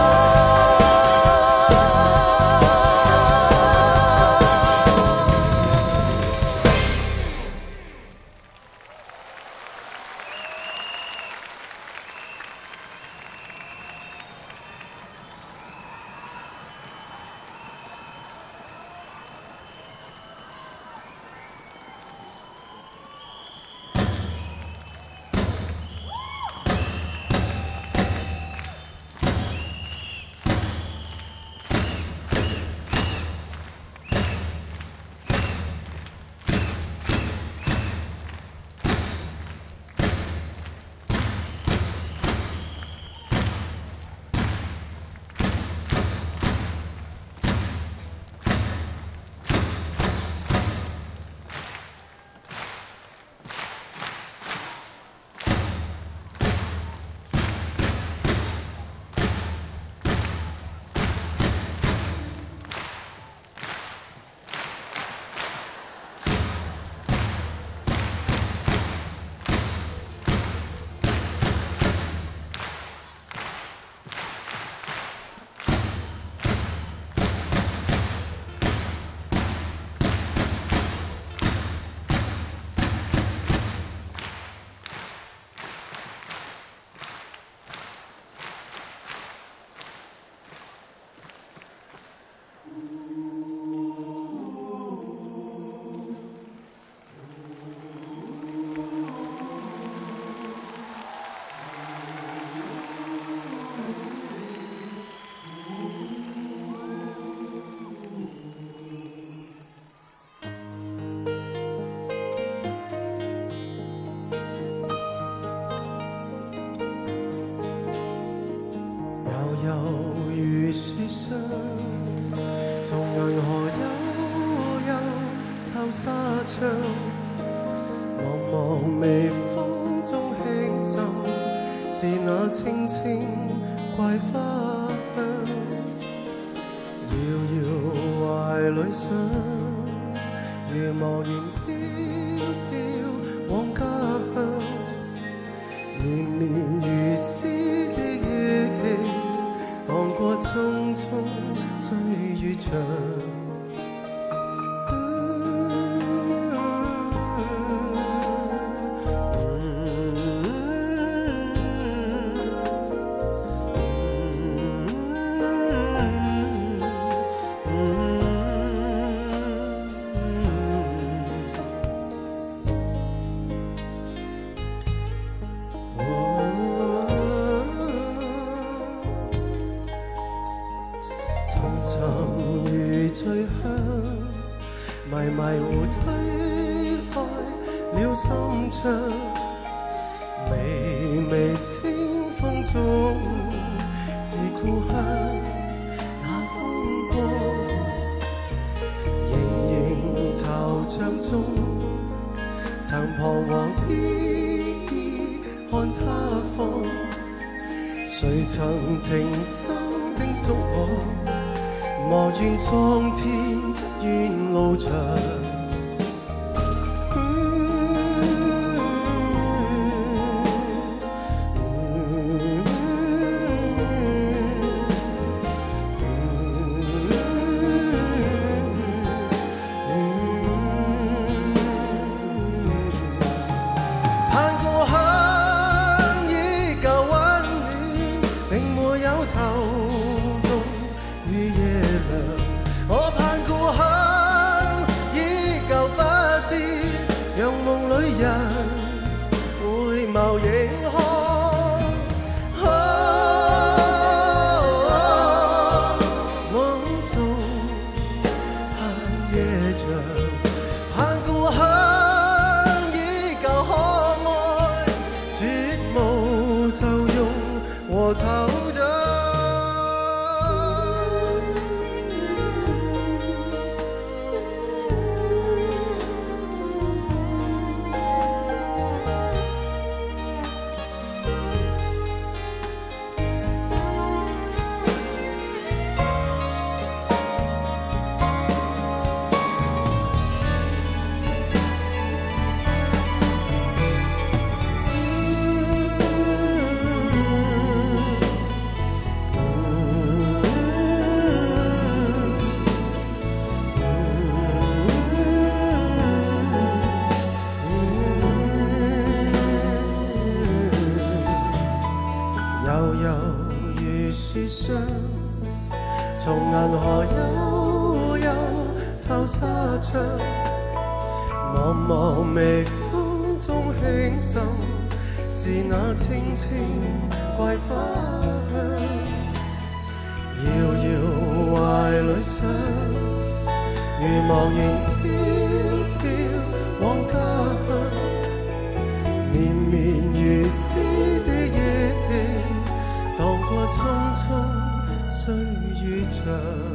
悠悠如雪霜，從銀河悠悠透沙窗，茫茫微風中輕滲，是那青青桂花香，遙遙懷裏想，如茫然飄飄往家鄉，綿綿如絲的憶記，蕩過匆匆歲月長。沉沉如醉香，迷迷糊推開了心窗，微微清風中是故鄉那風光，盈盈惆悵中曾彷徨依依看他方，誰曾情深叮囑我，莫怨蒼天怨路長。 我朝着。从銀河悠悠透沙窗，茫茫微風中輕滲，是那清清桂花香。遙遙懷裏想，如茫然飄飄往家鄉，綿綿如絲的月蕩過匆匆歲月長。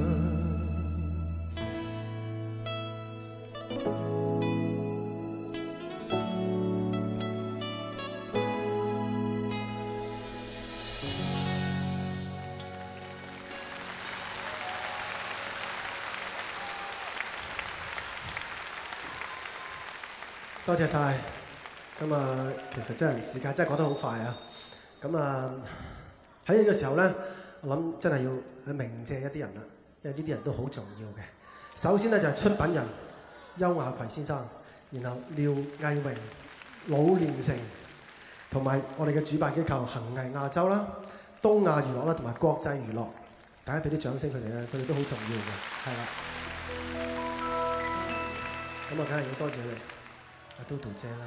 多謝晒，咁啊，其實真係時間真係過得好快啊！咁啊，喺呢個時候咧，我諗真係要去鳴謝一啲人啦，因為呢啲人都好重要嘅。首先咧就係出品人邱亞葵先生，然後廖毅榮、老練成，同埋我哋嘅主辦機構恒藝亞洲啦、東亞娛樂啦，同埋國際娛樂，大家俾啲掌聲佢哋咧，佢哋都好重要嘅，係啦。咁啊，梗係要多謝你。阿嘟嘟姐啦，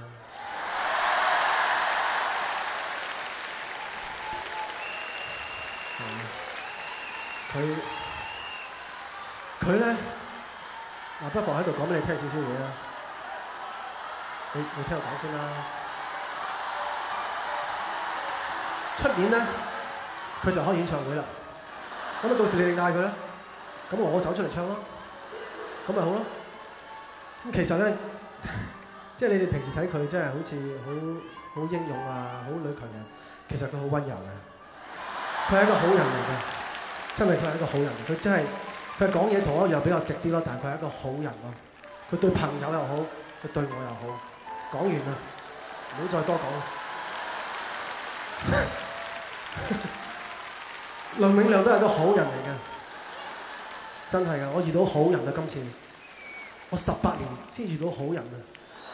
佢咧，嗱，不妨喺度講俾你聽少少嘢啦。你聽我講先啦。出年咧，佢就開演唱會啦。咁啊，到時你哋嗌佢啦，咁我走出嚟唱咯，咁咪好咯。咁其實咧。即係你哋平時睇佢真係好似好英勇啊，好女強人。其實佢好溫柔嘅，佢係一個好人嚟嘅，真係佢係一個好人。佢真係佢講嘢同我一樣比較直啲咯，但係佢係一個好人咯。佢對朋友又好，佢對我又好。講完啦，唔好再多講啦。梁永亮都係一個好人嚟嘅，真係㗎。我遇到好人啊，今次我18年先遇到好人啊！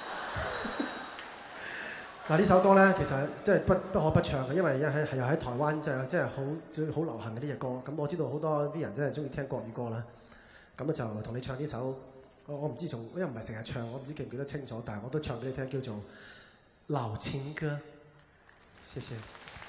嗱，呢首歌咧，其實即係不可不唱嘅，因為又喺台灣，即係好流行嘅呢隻歌。咁我知道好多啲人真係中意聽國語歌啦。咁啊就同你唱呢首，我唔知因為唔係成日唱，我唔知記唔記得清楚，但係我都唱俾你聽，叫做《老情歌》。謝謝。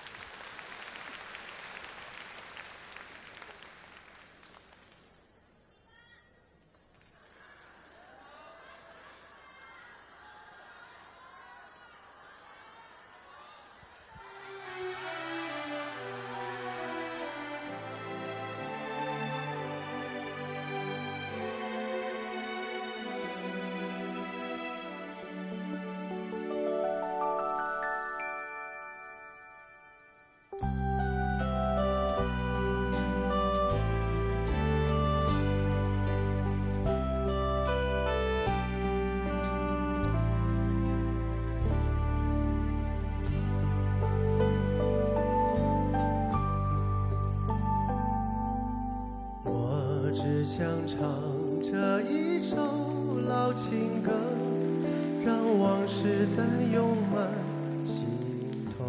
想唱这一首老情歌，让往事再涌满心头。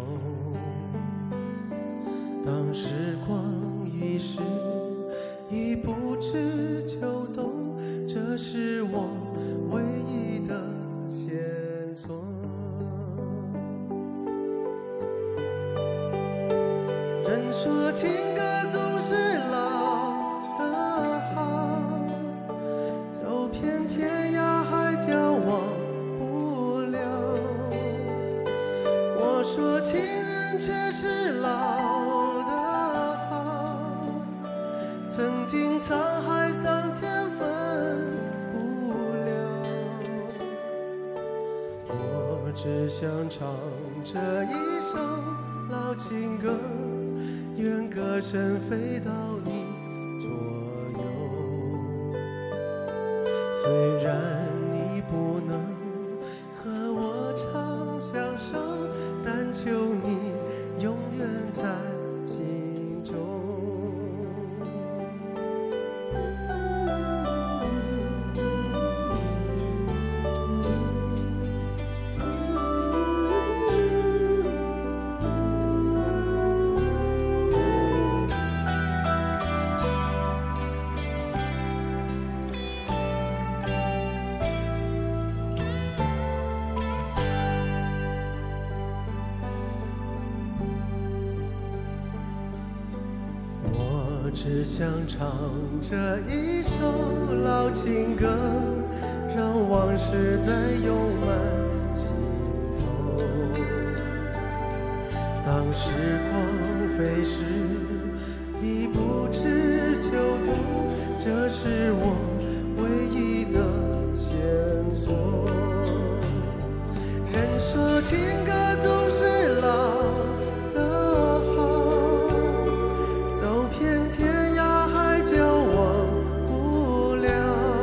当时光一逝，已不知秋冬，这是我唯一的线索。人说情歌总是老天涯海角忘不了，我说情人却是老只想唱这一首老情歌，愿歌声飞到你左右。虽然你不能和我唱相声，但求你永远在心中。只想唱这一首老情歌，让往事再涌满心头。当时光飞逝，已不知秋冬，这是我唯一的线索。人说情歌总是老的好，走遍天涯海角忘不了。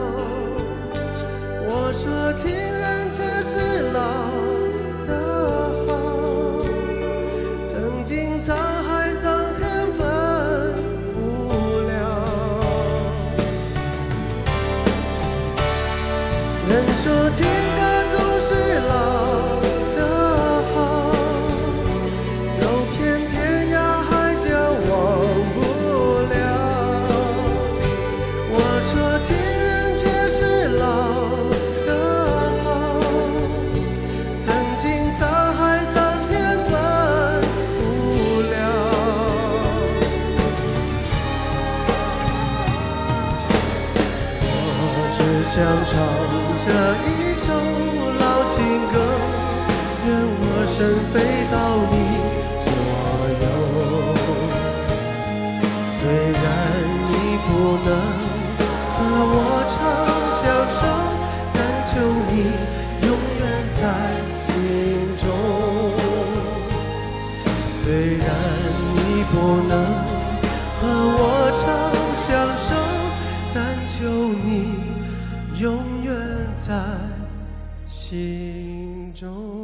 我说情人却是老的好，曾经沧海桑田分不了。人说情歌总是老的好，走遍天涯海角忘不了。我说情人却是老的好，曾经沧海桑田分不了。我只想唱这一首老情歌，愿我身飞到你左右。虽然你不能和我唱相声，但求你永远在心中。虽然你不能和我唱相声，但求你永远在心中。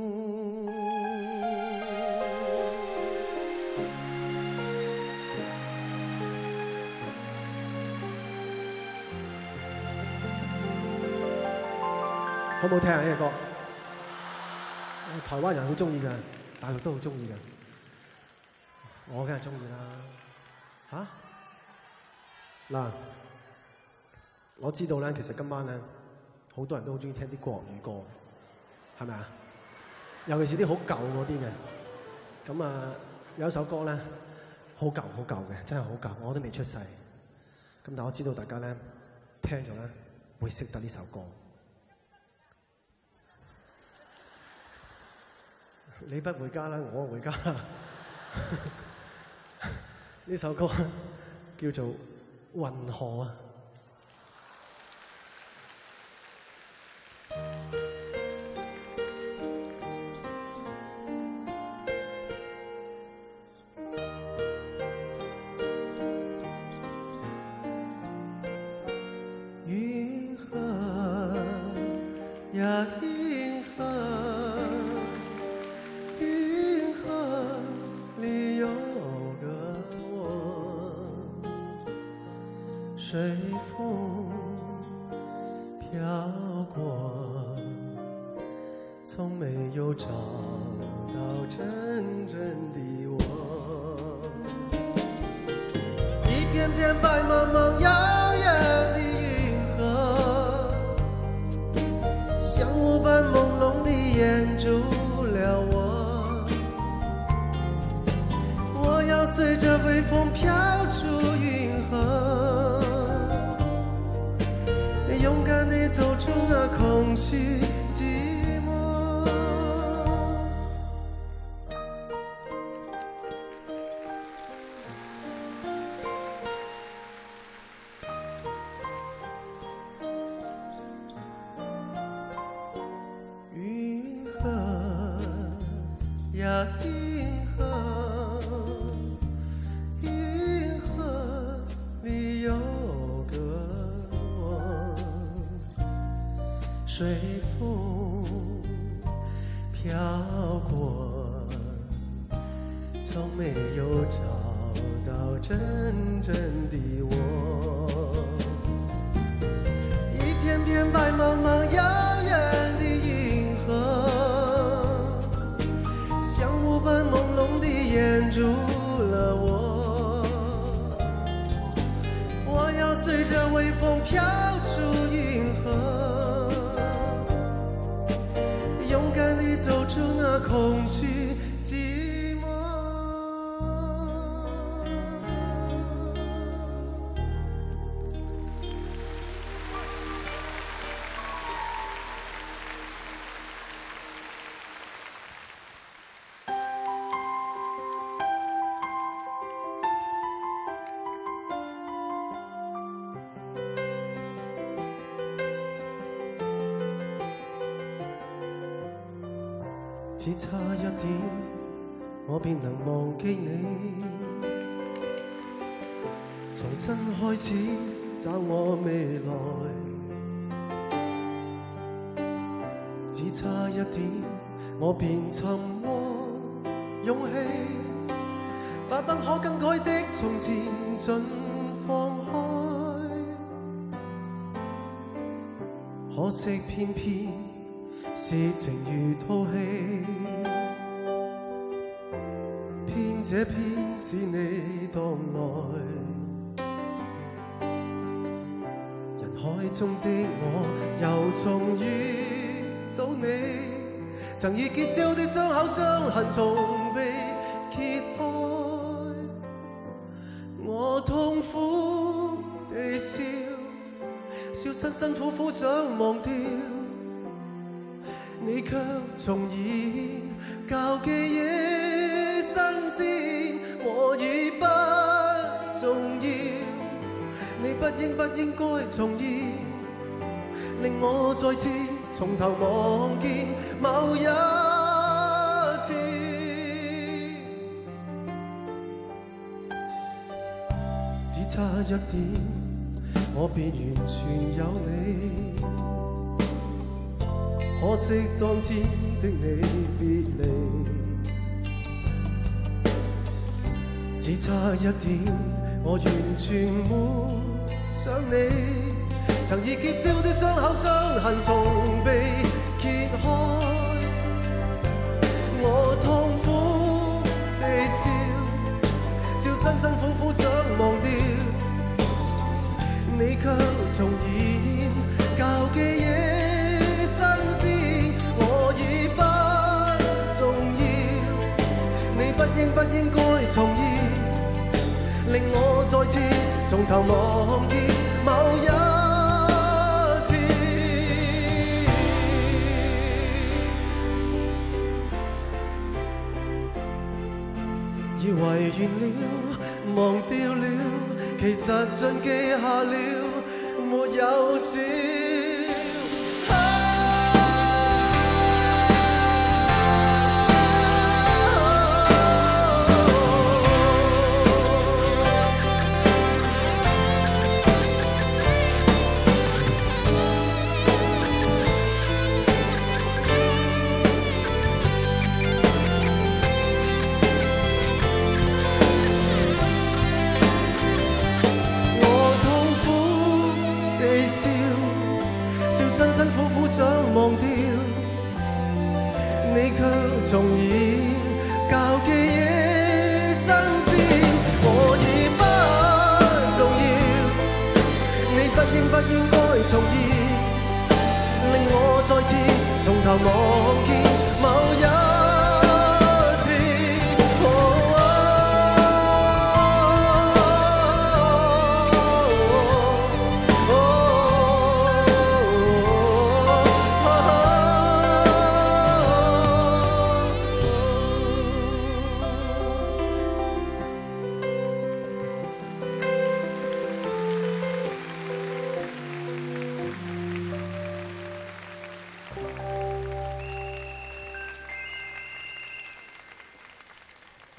好唔好聽啊？呢個歌，台灣人好中意嘅，大陸都好中意嘅，我梗係中意啦。嗱，我知道咧，其實今晚咧，好多人都好中意聽啲國語歌，係咪啊？尤其是啲好舊嗰啲嘅。咁啊，有一首歌咧，好舊好舊嘅，真係好舊，我都未出世。咁但我知道大家咧聽咗咧會識得呢首歌。你不回家啦，我回家啦。呢首歌叫做《運河》啊。運河呀，運河。随风飘过，从没有找到真正的我。一片片白茫茫遥远的云河，像雾般朦胧地掩住了我。我要随着微风飘出云河，勇敢地走出那空虚寂寞。云河呀，银河，银河里有个我，随风飘过，从没有找到真正的我。一片片白茫茫遥远的银河，像雾般朦胧地掩住了我。我要随着微风飘出银河，勇敢地走出那空虚寂寞。只差一點，我便能忘記你，重新開始找我未來。只差一點，我便尋獲勇氣，把不可更改的從前盡放開。可惜偏偏是情如套戲，偏這偏是你當來。人海中的我又重遇到你，曾已結痂的傷口傷痕從被揭開。我痛苦地笑，笑辛辛苦苦想忘掉，你卻重現舊記憶新鮮，我已不重要。你不應該重現，令我再次從頭望見某一天。只差一點，我便完全有你。可惜當天的你別離，只差一點，我完全沒想你。曾已結痂的傷口傷痕從被揭開，我痛苦地笑，笑辛辛苦苦想忘掉，你卻重現舊記憶。不應該重現，令我再次從頭望見某一天。以為完了，忘掉了，其實盡記下了，沒有笑。辛辛苦苦想忘掉，你卻重現舊記憶新鮮，我已不重要，你不應該重現，令我再次從頭望見某一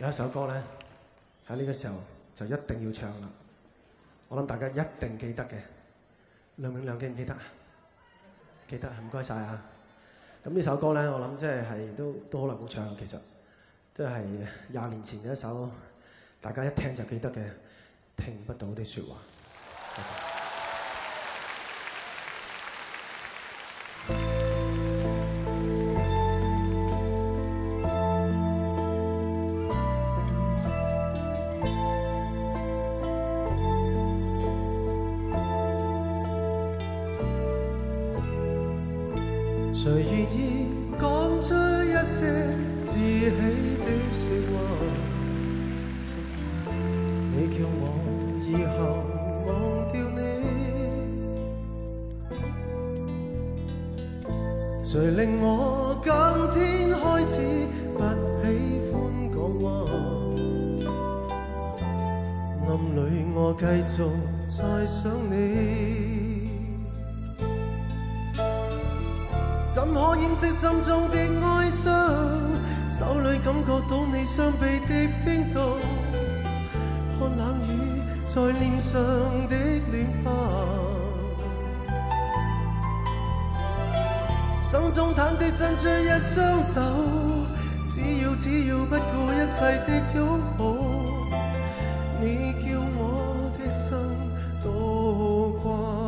有一首歌咧，喺呢個時候就一定要唱啦。我諗大家一定記得嘅，梁永亮記唔記得啊？記得，唔該晒啊！咁呢首歌咧，我諗即係都好耐冇唱，其實都係20年前嘅一首，大家一聽就記得嘅《聽不到的説話》。多謝。 誰願意講出一些自喜的説話？你叫我以後忘掉你，誰令我今天開始不喜歡講話？暗裏我繼續在想你。怎可掩飾心中的哀傷？手裏感覺到你雙臂的冰凍，看冷雨在臉上的臉龐，心中忐忑伸出一雙手，只要不顧一切的擁抱，你叫我的心倒掛。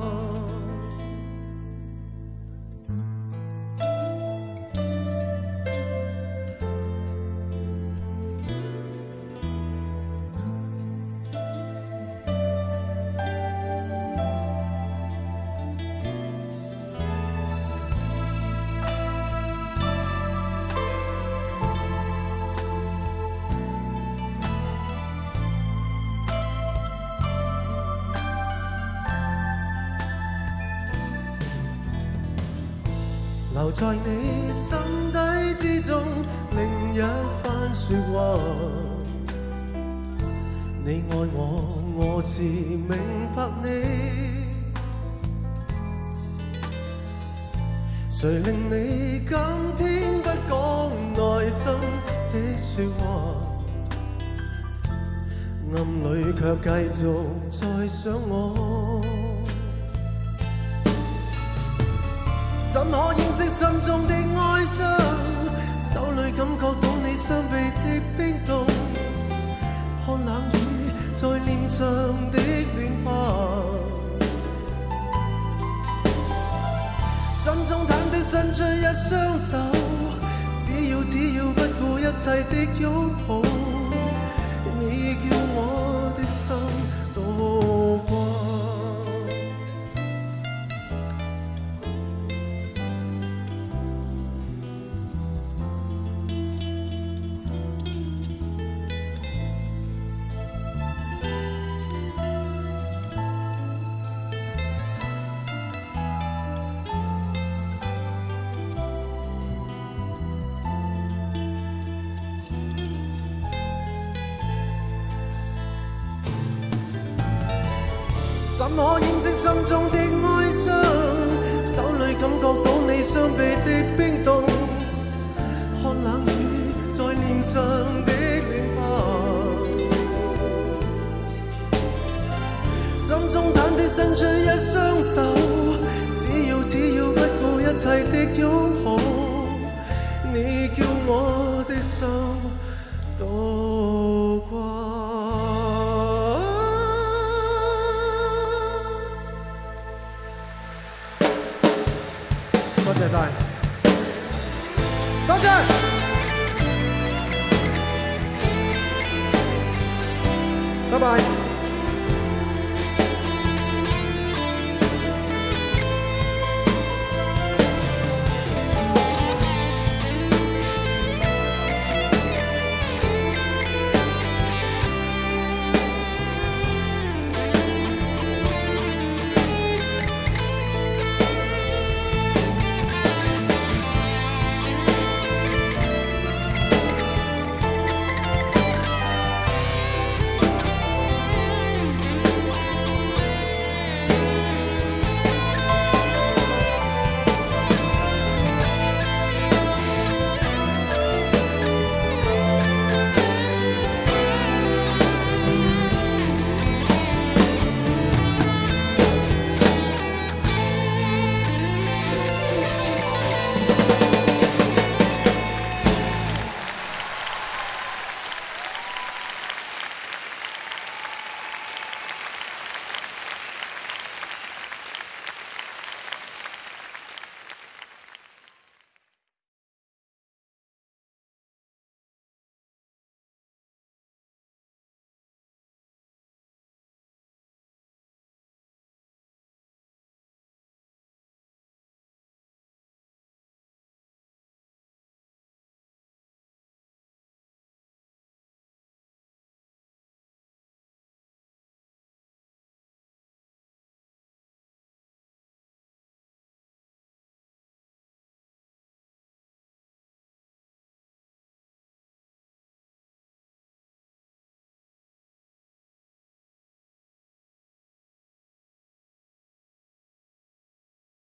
留在你心底之中另一番說話，你愛我，我是明白你。誰令你今天不講內心的說話，暗裏卻繼續在想我？怎可掩飾心中的哀傷？手裏感覺到你雙臂的冰凍，看冷雨在臉上的臉龐，心中忐忑伸出一雙手，只要不顧一切的擁抱，你叫我的心倒掛。怎可掩飾心中的哀傷？手裏感覺到你雙臂的冰凍，看冷雨在臉上的臉龐，心中忐忑伸出一雙手，只要不顧一切的擁抱，你叫我的心倒掛。多謝晒，多謝，拜拜。